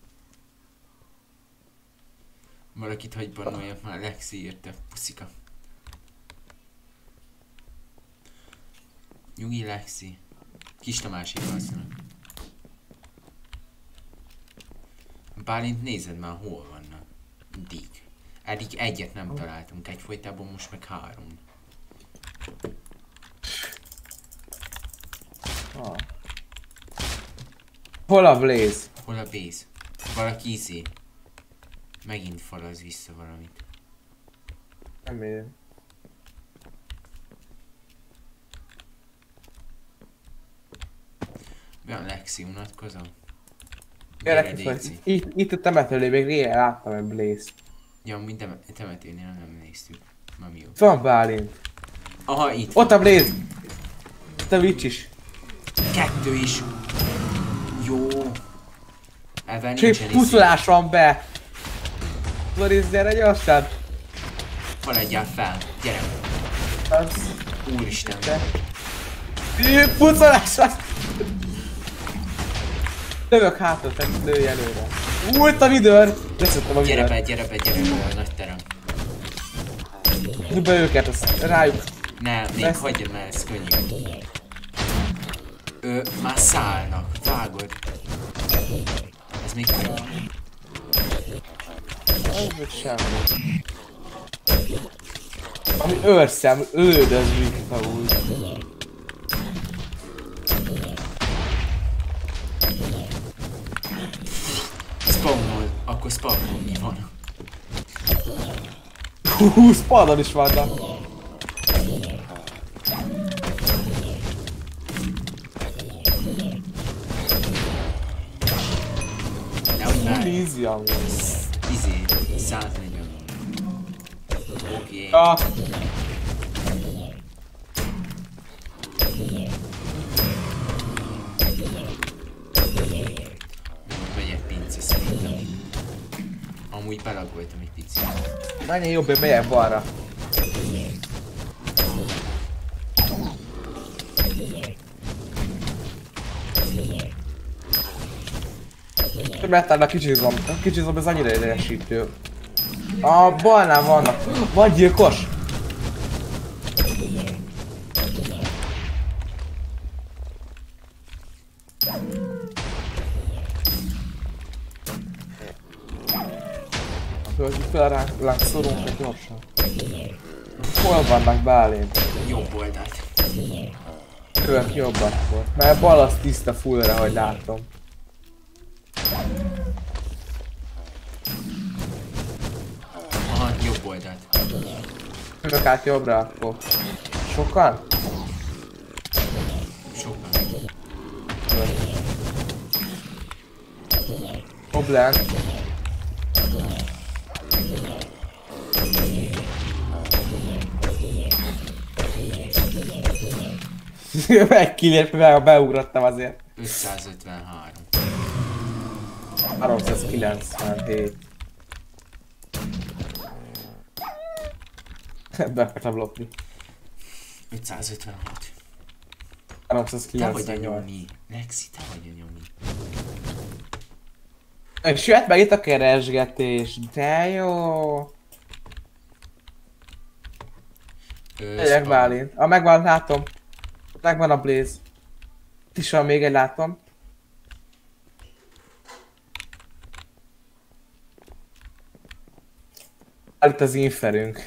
Valakit hagy bannoljak már, Lexi írta, puszika. Nyugi, Lexi. Kis Tamás írta azt mondja. Bálint, nézed már, hol vannak. Dig. Eddig egyet nem találtunk, egyfolytában most meg három. Ah. Hol a Blaze? Hol a base? Valaki izé. Megint falaz vissza valamit. Nem érem. Olyan Lexi, unatkozom? Gyere, itt, itt a temetőlé még régen láttam egy Blaze. Ja, mint tem temetőnél nem néztük. Nem jó. Van Bálint. Aha, itt. Ott a Blaze! Te Witch is. Kettő is. Jó. Ebben Csak nincsen puszolás van be! Loris, gyere gyorsan! Faladjál fel. Gyere. Az... Úristen. Jö, pucolás van! Lövök hátra, te lőj előre. Újt a vidőr! Leszöttem a Gyere vidőr. be, gyere be, gyere be, a nagy terem. Nyugd be őket, azt rájuk. Ne, még Lesz. hagyjad, mert ez könnyű. Ö, már szállnak, vágod. Ez még könnyű. Az meg semmi. Ami őrszem, lődöz vissza úgy. Spawnol, akkor spawnol, mi van? Hú, spawnol is vannak. Nehogy már. Easy amúgy. Izé, száznegyven. Oké. Ja. Megyek pince szerintem. Amúgy belagoltam egy picit. Menjen jobb, én megyek balra. Mert a kicsi zomb, a kicsi zomb ez annyira idegesítő. A balnál vannak. Van gyilkos! Hogy fel ránk, ránk szorunk egy gyorsan. Hol vannak Bálint? Jobb oldalt. Ők jobbak volt. Mert bal az tiszta fullra, hogy látom. Aha, jobb oldalt. Jövök át jobbra akkor. Sokan? Sok van. Hoblán. Megkilépve, beugrottam azért. ötszázötvenhárom. háromszázkilencvenhét. Be akartam lopni. ötszázötvenhat. Te vagy a háromszázkilencvennyolc. nyomi. Lexi, te vagy a nyomi. És jött meg itt a keresgetés. De jó. Megyek Bálint. Ah, megvan, látom. Megvan a Blaze. Itt is van még egy, látom. Itt az inferünk.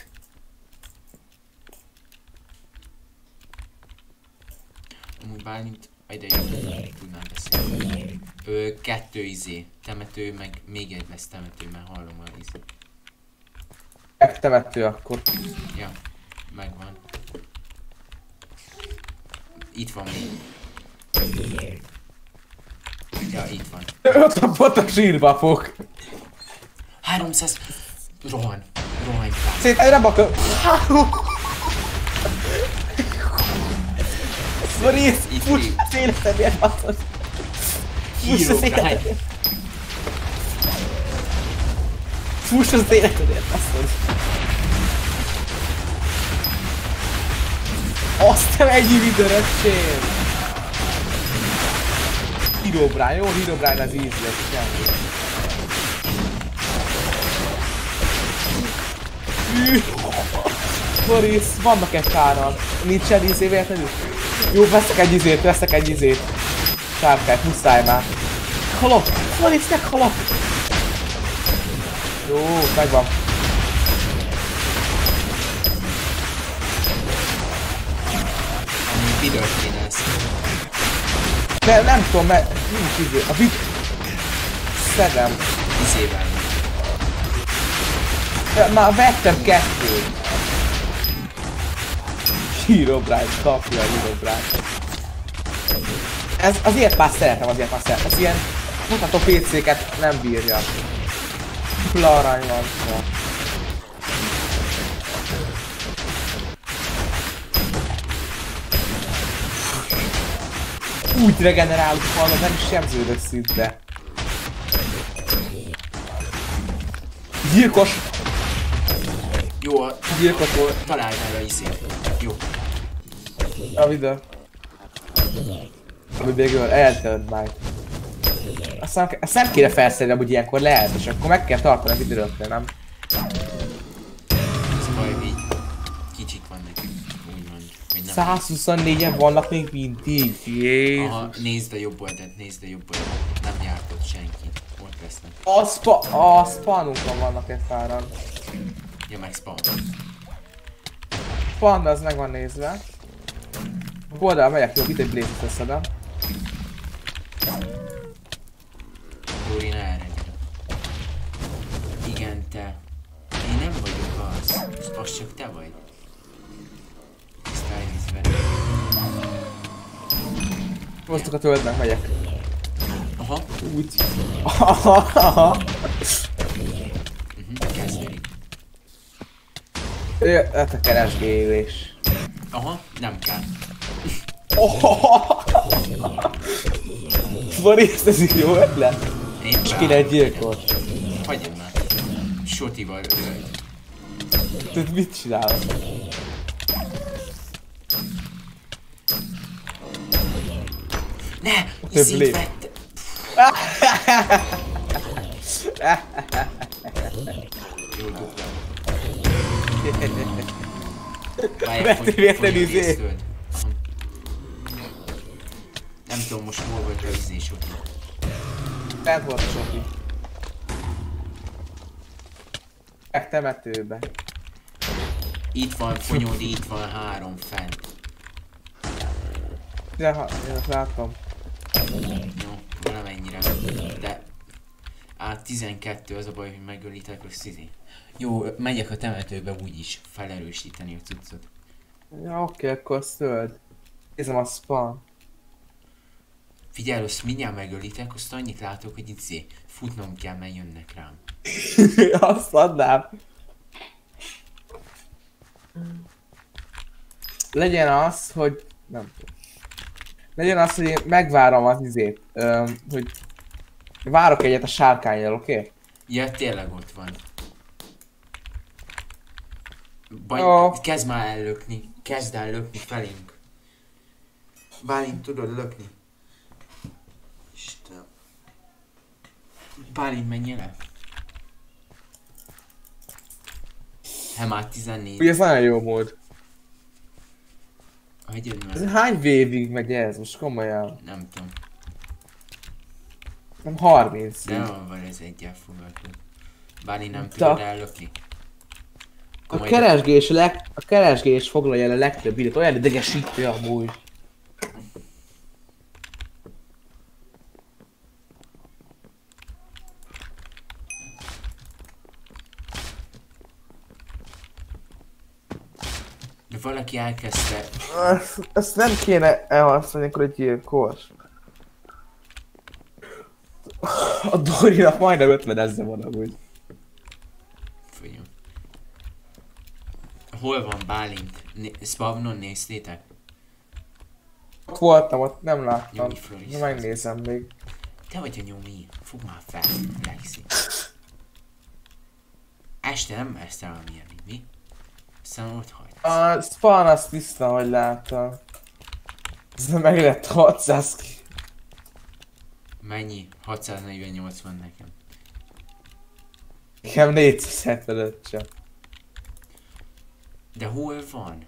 Amúgy Bálint, ide jön, tudnám beszélni. Ö, kettő izé, temető, meg még egy lesz temető, mert hallom a izé. Megtemető akkor. Ja, megvan. Itt van még. Ja, itt van. Ott a bot a sírba fog. háromszáz... Rohan. Rohanj fel. Szét, nem akar. Maurice, fuss az életedért, basszod. Fuss az életedért. Fuss az életedért, basszod. Azt nem ennyi videóredség. Herobrine, jó, Herobrine az easy lesz, semmi. Maurice, vannak egy páran. Nincsen izé véletlenül? Jó, veszek egy izét, veszek egy izét. Sárkányt, muszáj már. Halok! Maurice, meghalok! Jó, megvan. Ami videót kéne lesz. De nem tudom, mert nincs izé. A vid... Szedem. Izével. De már vettem kettőt. Herobrine, kapja a Herobrine. Ez, azért már szeretem, azért már szeretem. Ez ilyen mutató pé céket nem bírja. Dupla arany van. Ja. Úgy regenerálunk volna, nem is sebződök szinte. Gyilkos! Jó, a... Gyilkos volt. találtál a izét. Jó. A videó. Ami végül eltölt majd. Aztán, azt nem kéne felszerelni, hogy ilyenkor lehet, és akkor meg kell tartani a videót, nem? Ez baj, hogy kicsik vannak. Úgymond. Vagy nem. százhuszonnégyen vannak még mindig. Jézus. Aha, nézd a jobb oldalt, nézd a jobb oldalt. Nem járt ott senki. Ott lesznek. A spa... a spanunkon vannak egy páran. Ja, meg spawn. Spawn, az meg van nézve. A oldalra megyek, jó, itt egy Blaze-t összedem. Lóri, ne erre gyere. Igen, te. Én nem vagyok az. Az csak te vagy. Ezt elnézve. Hoztuk a töltnek, megyek. Aha. Úgy. Aha, aha. Uh-huh, kezdődik. Jött a keresgélés. Aha, nem kell. Maurice, ez így jó ötlet. Én És kéne egy gyilkos. Hagyjad már. Sotival öld. Tudod, mit csinálod? Ne! Izét vette! Jó dupla. Vettél véletlen izét? Nem tudom most hol volt a izé Soti. Fent volt a Soti. Meg temetőbe. Itt van Fonyódi, itt van három fent. Ja, ha, én azt látom. Jó, valamennyire. De... Át tizenkettő az a baj, hogy megölitek a szizé. Jó, megyek a temetőbe úgyis felerősíteni a cuccot. Ja, oké, akkor szöld. Nézem a spawn. Figyelj, azt mindjárt megölitek, azt annyit látok, hogy itt zé, futnom kell, mert jönnek rám. Azt adnám. Legyen az, hogy... Nem tudom. Legyen az, hogy én megvárom az izét, öm, hogy várok egyet a sárkánnyal, oké? Okay? Ja, tényleg ott van. Baj, oh. Kezd már el lökni. Kezd el lökni felénk. Bálint, tudod lökni? Isten. Bálint, menj el. Hát már tizennégy. Ugye ez nagyon jó mód. Hagyjad meg. Ez hány vévig megy ez? Most komolyan. Nem tudom. Nem harminc. De van, van ez egyel fogadó. Bálint, nem Da. tudod ellökni. A keresgés, leg, a keresgés foglalja el a legtöbb időt, olyan idegesítő amúgy. De valaki elkezdte. Ezt, ezt nem kéne elhasználni, akkor egy gyilkos. A Dorinak majdnem ötven ezzel van amúgy. Fogyom. Hol van Bálint? Né Spavnon néztétek? Ott voltam, ott nem láttam. Nyomi Floris. Na, megnézem még. Te vagy a nyomi. Fogd már fel, Lexi. Este nem mersz rá valamilyen, mi? Aztán ott hagysz. A spawn azt tiszta, hogy láttam. Ez meg lett hatszáz ki. Mennyi? hatszáznegyvennyolc van nekem. Nekem négyszázhetvenöt csak. De hol van?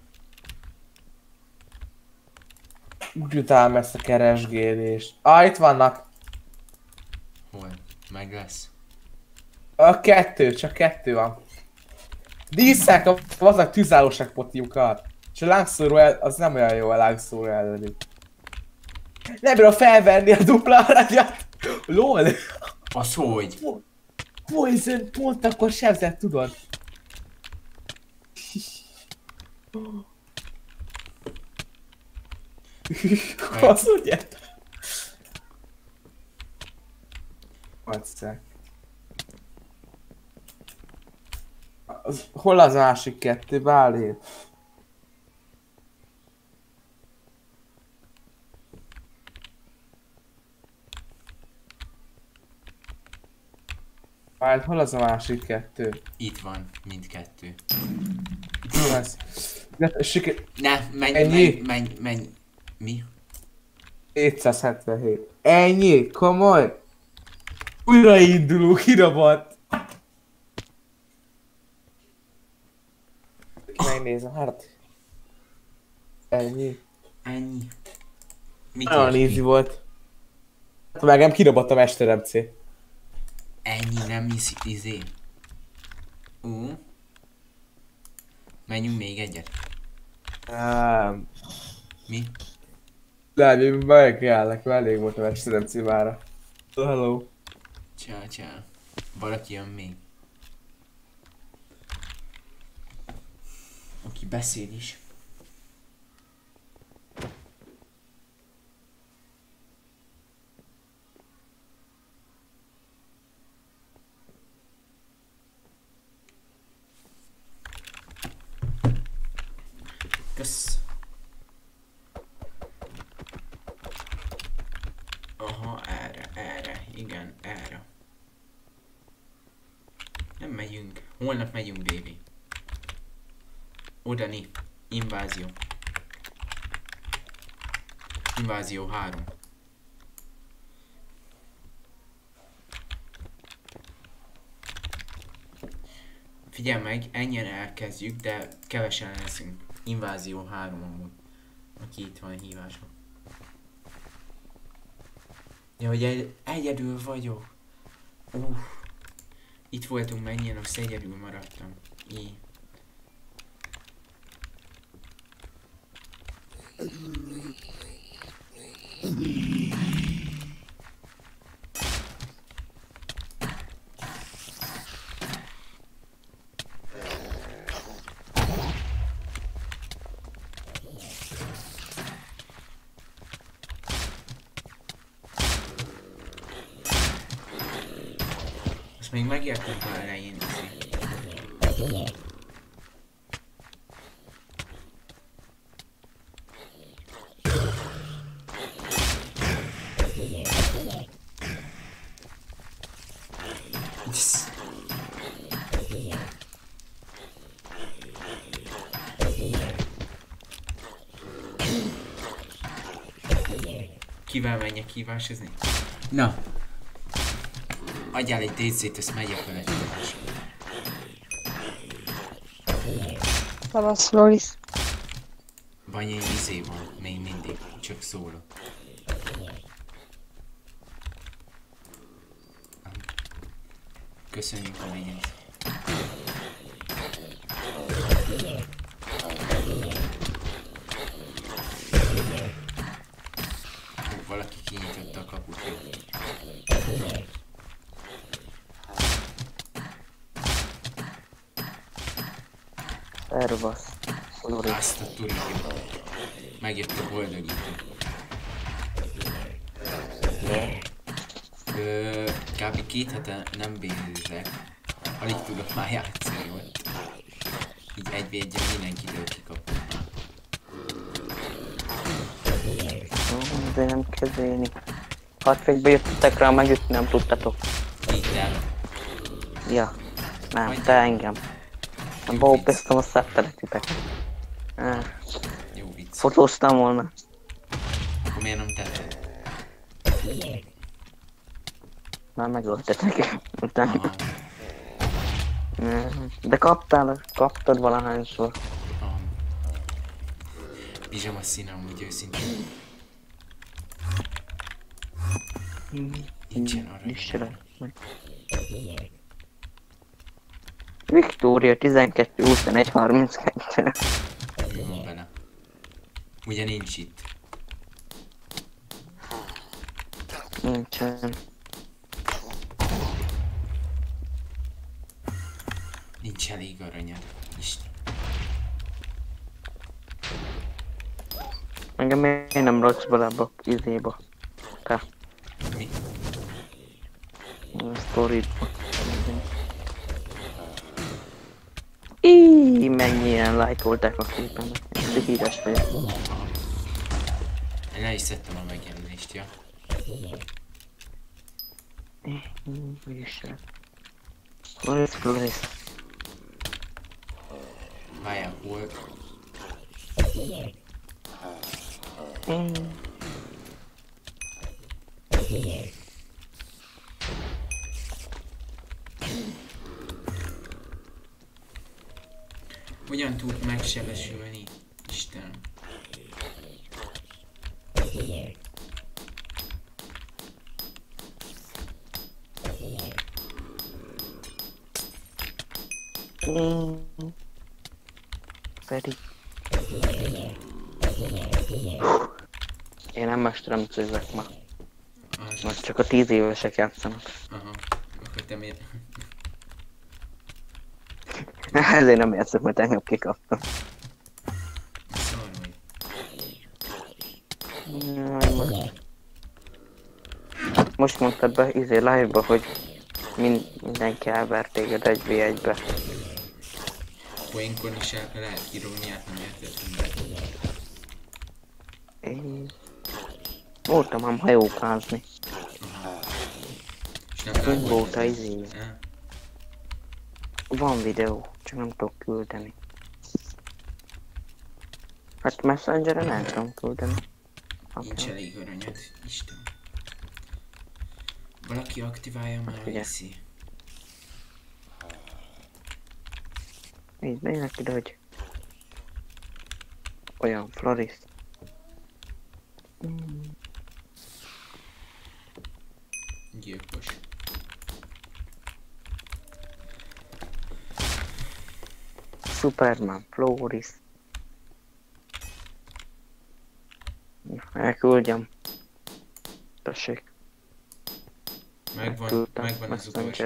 Úgy utálom ezt a keresgélést. Ah, itt vannak. Hol? Meg lesz? A kettő, csak kettő van. Díszek, azok tűzállóság potiukat. És a lángszóró el, az nem olyan jó a lángszóró ellenük. Nem bírom felvenni a dupla aranyat. Lol. Az hogy? Poison pont akkor sebzett, tudod? Az ugye? Macszák. Az, hol az másik kettő, Bálé? Bálé, hol az a másik kettő? Itt van, mindkettő. Ez. De, siker... Ne, menj, Ennyi? menj, menj, menj. Mi? hétszázhetvenhét. Ennyi? Komoly? Újrainduló, kirabat. Megnézem, hát... Ennyi. Ennyi. Mit Nagyon érsz easy ki? volt. Hát meg nem kirobott a mesteremcé. Ennyi, nem is izé. Ú. Menjünk még egyet. Nem. Mi? De én meg kellek, mert elég volt a mesteremcé mára. Hello. Csá, csá. Valaki jön még. Aki beszél is. Kösz. Aha, erre, erre, igen, erre. Nem megyünk. Holnap megyünk, baby. Odani. Invázió. Invázió három. Figyelj meg, ennyien elkezdjük, de kevesen leszünk. Invázió három amúgy. Aki itt van hívásban. Ja, hogy egy, egyedül vagyok. Uff. Itt voltunk mennyien, azt egyedül maradtam. Így. Ezt még megértem a elején. Kivel menjek kívásozni? Na! Adjál egy dé cét, ezt megyek vele tudás. Szavasz, Loris. Banyai izé van, még mindig, csak szólok. Köszönjük a lényet. Valaki kinyitotta a kaput. Szervasz. Loris. Azt a turikja. Megjött a boldogító. Ö, kb. két hete nem bénzek. Alig tudok már játszani, hogy így egy vé egyen mindenkitől kikapom már. De nem kezdeni. Hatvékbe jöttetek rá, megütni nem tudtatok. Hittem. Ja. Nem, te engem. Nem bópéztam a szepteletiteket. Jó vicc. Fotóztam volna. Akkor miért nem tetted? Már megöltetek. Aha. De kaptál, kaptad valahányszor. Aha. Pizsama színem, úgy őszintén. Nincsen arra. Nincsen. Viktória tizenkettő huszonegy harminckettő. Mi van benne? Ugye nincs itt. Nincsen. Nincs elég aranyad. Isten. Engem miért nem raksz bele abba a izéba? Te. Mi? A sztoridba. Íííí, mennyien lájkolták a képen. Ez híres vagyok. Én le is szedtem a megjelenést, ja. Úgyis. Floris, Floris. Várjál, hol? Hogyan tud megsebesülni? Istenem. Pedig. Én nem mestremcőzek ma. Most csak a tíz évesek játszanak. Aha, akkor te miért? Ezért nem játszok, mert engem kikaptam. Szar vagy. Most mondtad be izé live-ba, hogy mind, mindenki elvert téged egy vé egybe. Poénkon is el lehet írulni, át nem értettem be. Én... Voltam ám hajókázni. És nem Úgy volt a izé. Eh? Van videó, csak nem tudok küldeni. Hát Messengeren el tudom küldeni. Nincs elég aranyad, Isten. Valaki aktiválja már a viszi. Nézd, nézd ide, hogy... Olyan Floris. Mm. Gyilkos. Superman, Floris. Elküldjem. Tessék. Megvan, megvan az utolsó.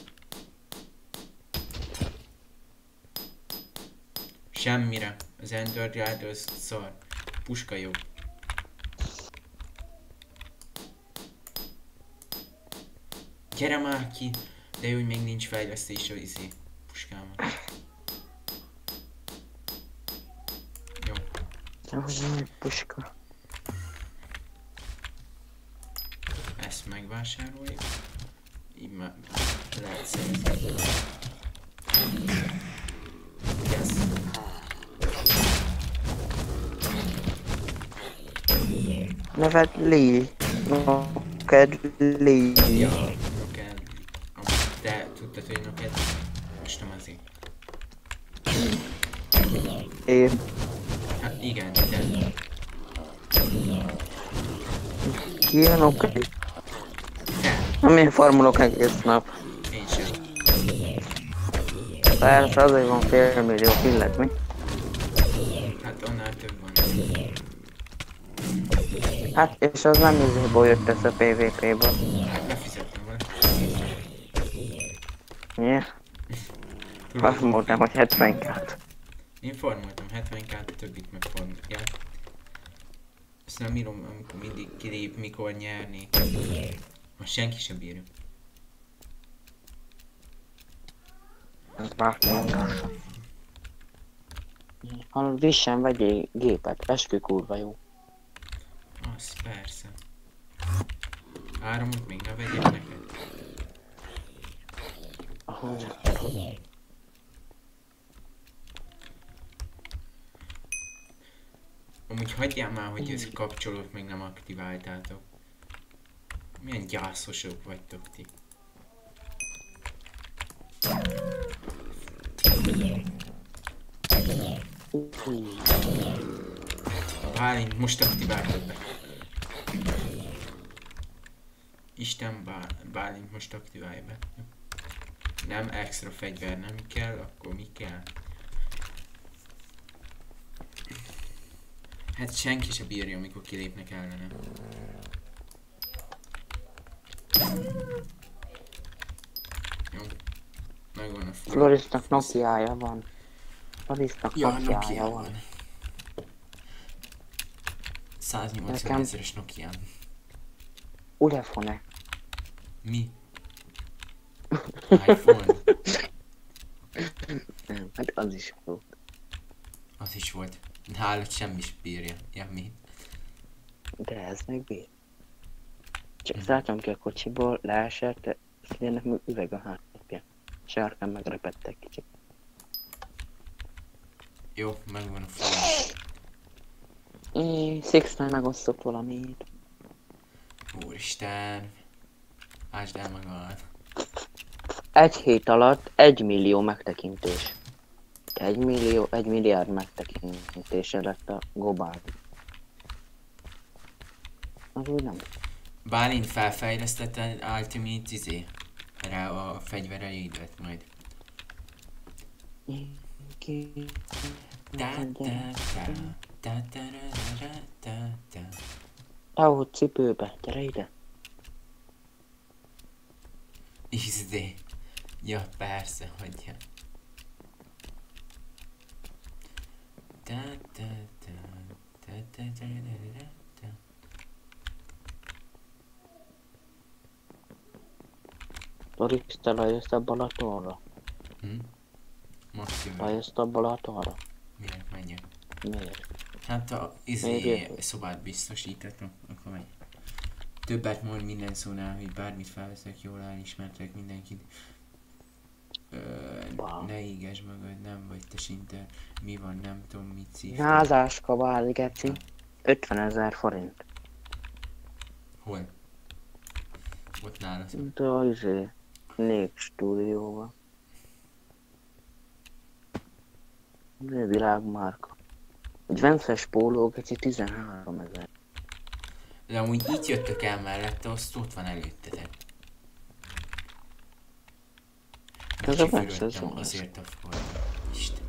Semmire. Az Endergyard az szar. Puska jó. Gyere már ki! De jó, hogy még nincs fejlesztés a izé puskában. Jó. Hogy nagy puska. Ezt megvásároljuk. Így már lehet szerezni. Yes. Neved Lee. Noked Lee. Ja, Noked. Te tudtad, hogy Noked? Most nem azért. Én. Hát igen, te. Ki a Noked? Te. Nem én farmolok egész nap. Én sem. Persze azért van fél millió pillet, mi? Hát annál több van. Hát és az nem izéból jött össze pé vé pé-ből. Hát befizettem vele. Yeah. Azt mondtam, hogy hetvenkát. Én farmoltam hetvenkát, a többit meg farmolják. Azt nem írom, amikor mindig kilép, mikor nyerni. Most senki sem bírja. Ez bárki. Ha vissen vegyél gépet, eskü kurva jó. Az persze. Áramot még ne vegyek neked. Ahogy. Amúgy hagyjál már, hogy ezt kapcsolót még nem aktiváltátok. Milyen gyászosok vagytok ti. Bálint, most aktiváltad be. Isten Bál Bálint most aktiválja be. Nem extra fegyver nem kell, akkor mi kell? Hát senki se bírja, amikor kilépnek ellene. Jó. Megvan a full. Florisnak Nokiája van. Florisnak Ja, Nokiája Nokia van. van. száznyolcvan Nekem- ezeres Nokia. Ulefone. Mi? iPhone. Nem, hát az is volt. Az is volt. Nálad semmi is bírja. Ja, mi? De ez meg bír. Csak szálltam ki a kocsiból, leesett, de ennek még üveg a hátapja. Sárkán megrepettek kicsit. Jó, megvan a full. Én Sixnál megosztott valamit. Úristen. Ásd el magad. Egy hét alatt egy millió megtekintés. Egy millió, egy milliárd megtekintése lett a Gobán. Az úgy nem. Bálint felfejlesztette Ultimate izé. Rá a fegyvereidet majd. Ki... Ta ta ta ta ta ra ra ta ta. Ahó cipőbe, gyere ide. Izé. Ja, persze, hagyja. Ta ta ta ta ta ta ta ta. Doris, te lejössz a Balatonra? Hm? Maximum. Lejössz a Balatonra? Miért menjek? Miért? Hát a izé szobát biztosítottam, akkor megy. Többet mond minden szónál, hogy bármit felveszek, jól elismertek mindenkit. Ö, Wow. ne ígesd magad, nem vagy te sinter. Mi van, nem tudom mit szívtál. Názáska vált, geci. ötvenezer forint. Hol? Ott nálad. De az izé, Nép stúdióban. Ez világmárka. Egy Vences póló, geci tizenhárom ezer. De amúgy itt jöttök el mellette, azt ott van előttetek. Ez a Vences Becsüfölöttem van. azért a ford. Isten.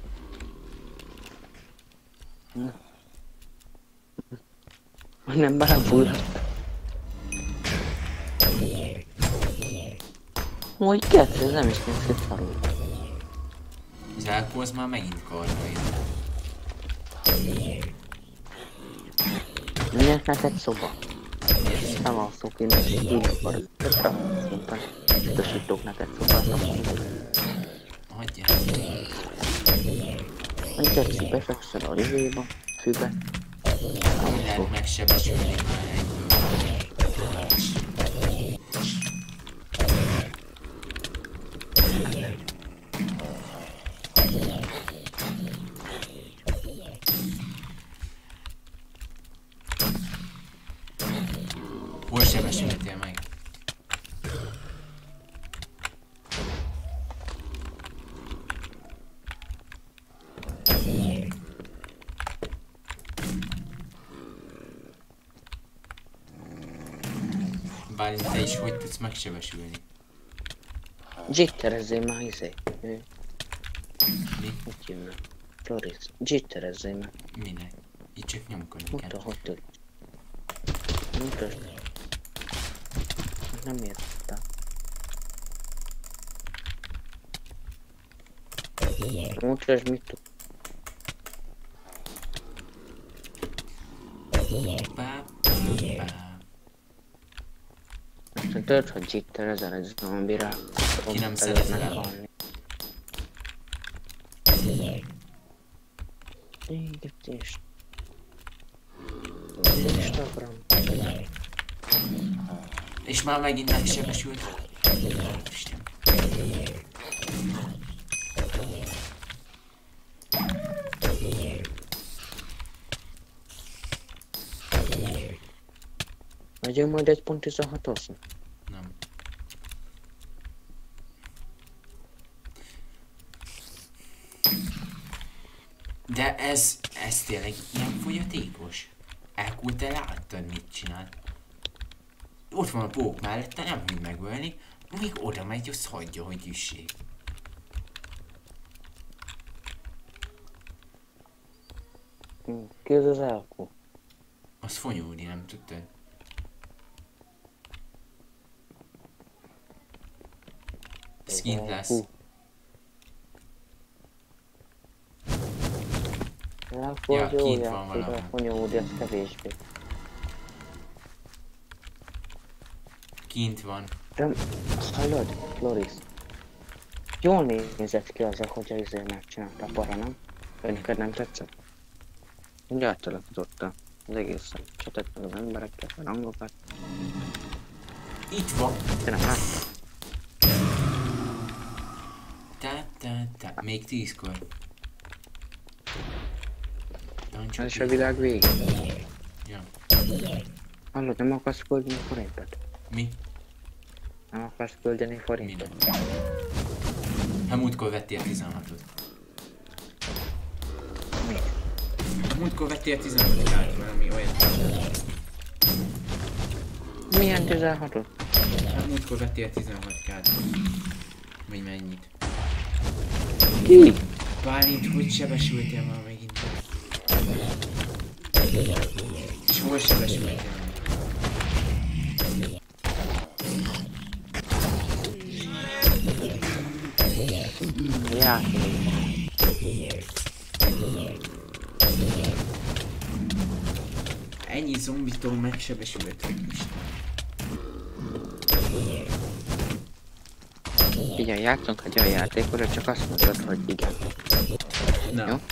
Nem belefújhat. Úgy geci, ez nem is néz ki szarul. Az Elko az már megint karra jön. Miért neked szoba? Yes. Nem alszok én, így van. Szépen. Biztosítok neked szobát. Hagyjál. Nem tetszik, befekszel a livéba, fübe. Nem lehet megsebesülni már egyből. Hol sebesültél meg? Bálint, te is hogy tudsz megsebesülni? Jitterezzél már izé. Mi? Hogy jönne? Floris, jitterezzél már. Minek? Így csak nyomkodni kell. Muta, hogy tudsz. Mutasd. Nem értettem. Mutasd, mit tud. Pá, pá. Aztán tudod, hogy jitterezel egy zombira. Ki nem szeret rá. Égetés. Instagram. És már megint megsebesült. Isten. Megyünk majd egy pont tizenhatos? Nem. De ez, ez tényleg ilyen fogyatékos? Elküldte, láttad mit csinál? Ott van a pók mellette, nem tud megölni, még oda megy, azt hagyja, hogy üssék. Ki az az elkó? Az fonyódi, nem tudtad? Skin lesz. Elkó Ja, az jó kint van játék, valahol. a fonyódi az kevésbé. Kint van. De hallod, Floris? Jól nézett ki az, ahogy az izé megcsinálta a para, nem? Vagy neked nem tetszett? Úgy átalakította az egészen. Csetett meg az embereket, a hangokat. Itt van. Te nem láttad? Ta, ta, ta. Még tízkor. Ez is a világ vége. Ja. Hallod, nem akarsz küldeni forintot? Mi? Nem akarsz küldeni forintot? Minden. Hát múltkor vettél tizenhatot. Mi? Múltkor vettél tizenhatot, valami olyan. Milyen tizenhatot? Hát múltkor vettél tizenhat kát. Vagy mennyit? Ki? Bálint, hogy sebesültél már megint? És hol sebesültél? Játék. Ennyi zombitól megsebesült, hogy Isten. Figyelj, játszunk egy olyan játékot, csak azt mondod, hogy igen. Na. Jó?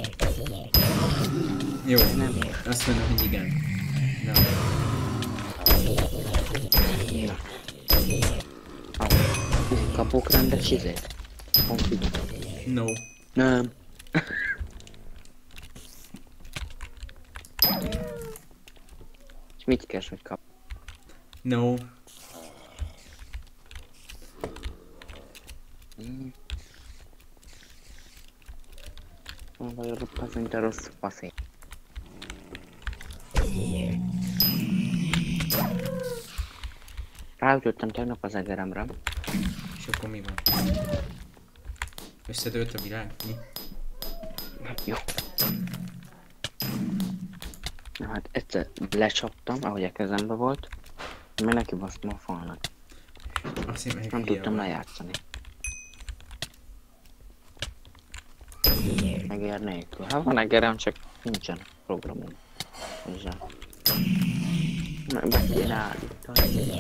Jó. Nem. Azt mondom, hogy igen. Na. Na. Ah, kapok rendes izét? Konfigit. No. Nem. És mit keres, hogy kap? No. Mm. Vagy az mint a rossz faszé. Ráütöttem tegnap az egeremre. És akkor mi van? Összedőlt a világ? Mi? Jó. Na hát egyszer lecsaptam, ahogy a kezembe volt, mert neki basztam a falnak. Azt én meg Nem hülye tudtam vagy. lejátszani. Eger nélkül. Hát van egerem, csak nincsen programom. Ezzel. Meg be kéne állítani.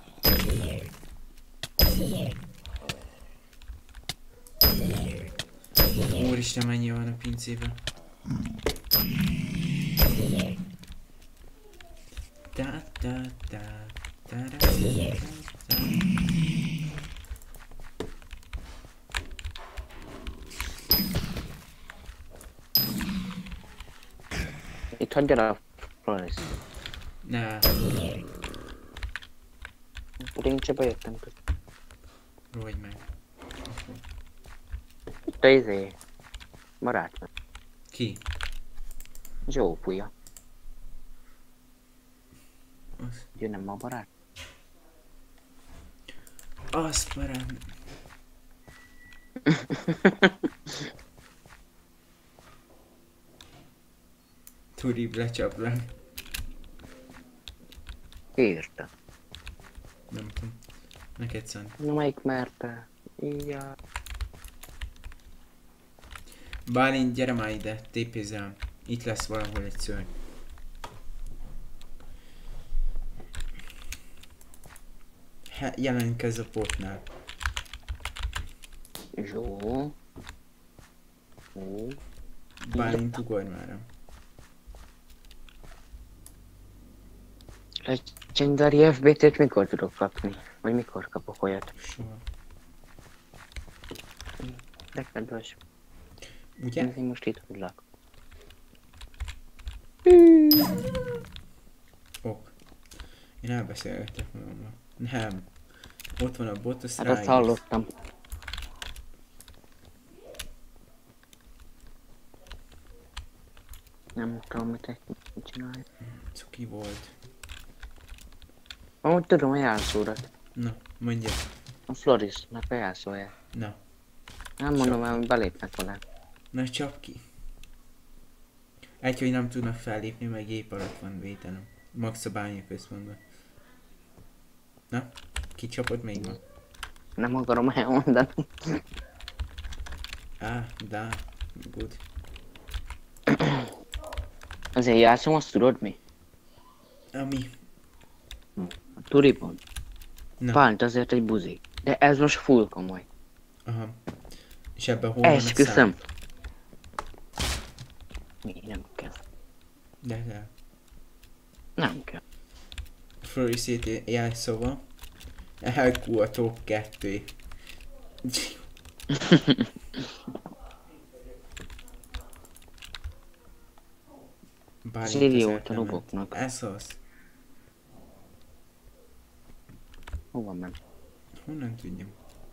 Úristen, mennyi van a pincében. Da, da, da, da, da, da, da. Itt hagyjad a Floris. Ne, Pedig csak bejöttem közben. rohagy meg. Itt a izé. Barátnő. Ki? Zsófúja. Az. Jön nem a barát? Azt parám. Turib lecsaplak. Írta. Nem tudom. Neked szent. Na melyik merte? Ja. Bálint, gyere már ide, tépézz rám. Itt lesz valahol egy szörny. He, jelentkezz a portnál. Zsó. Ó. Bálint, ugorj már. Legendary ef bé té-t mikor tudok kapni? Vagy mikor kapok olyat? Soha. De kedves. Ugye? Én most itt húzlak. Ok. Én elbeszélgetek magammal. Nem. Ott van a bot, azt Hát azt ráírsz. hallottam. Nem tudom, mit csinálj. Cuki volt. Amúgy tudom a jelszórat. Na, mondja. A Florisnak a jelszója. Na. Nem mondom el, hogy belépnek alá. Na csap ki. Egy, hogy nem tudnak fellépni, meg gép alatt van védelem. Max a bánya központban. Na, kicsapod még ma? Nem akarom elmondani. Ah, da, good. Azért játszom, azt tudod mi? Ami? A Turibon. Na, Pánt azért egy buzi. De ez most full komoly. aha. És ebben hol van a Esküszöm. szám? Mi nem kell. De, de. Nem kell. Florisét jelszóval. Elkú a top kettő. Bálint Szívi azért volt a nem roboknak. ment. Ez az. Hova ment? Honnan tudjam?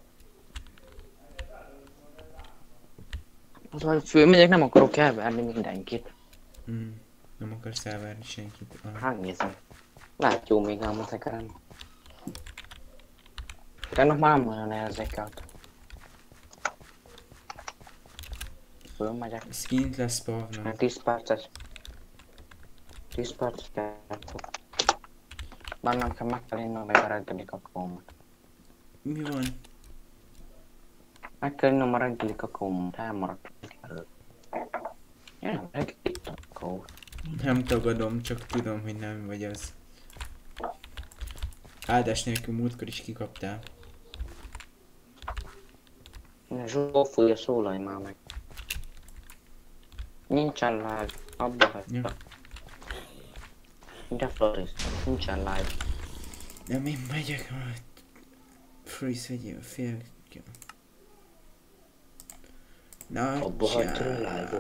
Az, hogy fölmegyek, nem akarok elverni mindenkit. Mm. Nem akarsz elverni senkit. Ah. Hát nézem. Lát jó még ám a tekerem. Tegnap már nem olyan érzékelt. Fölmegyek. Skint lesz spawnon. tíz perces. tíz perces kell. Bennem kell meg kell innom a reggeli kakaómat. Mi van? Meg kell innom a reggeli kakaómat. Elmaradt előtt. Én nem reggeli kakaó. Nem tagadom, csak tudom, hogy nem vagy az. Áldás nélkül múltkor is kikaptál. Zsófújja, szólalj már meg. Nincsen live. Abba hagyta. Ja. De Floris, nincsen live. Nem, én megyek majd. Freeze vegyél, fél... Na, Abba hagyta a csá. live-ot.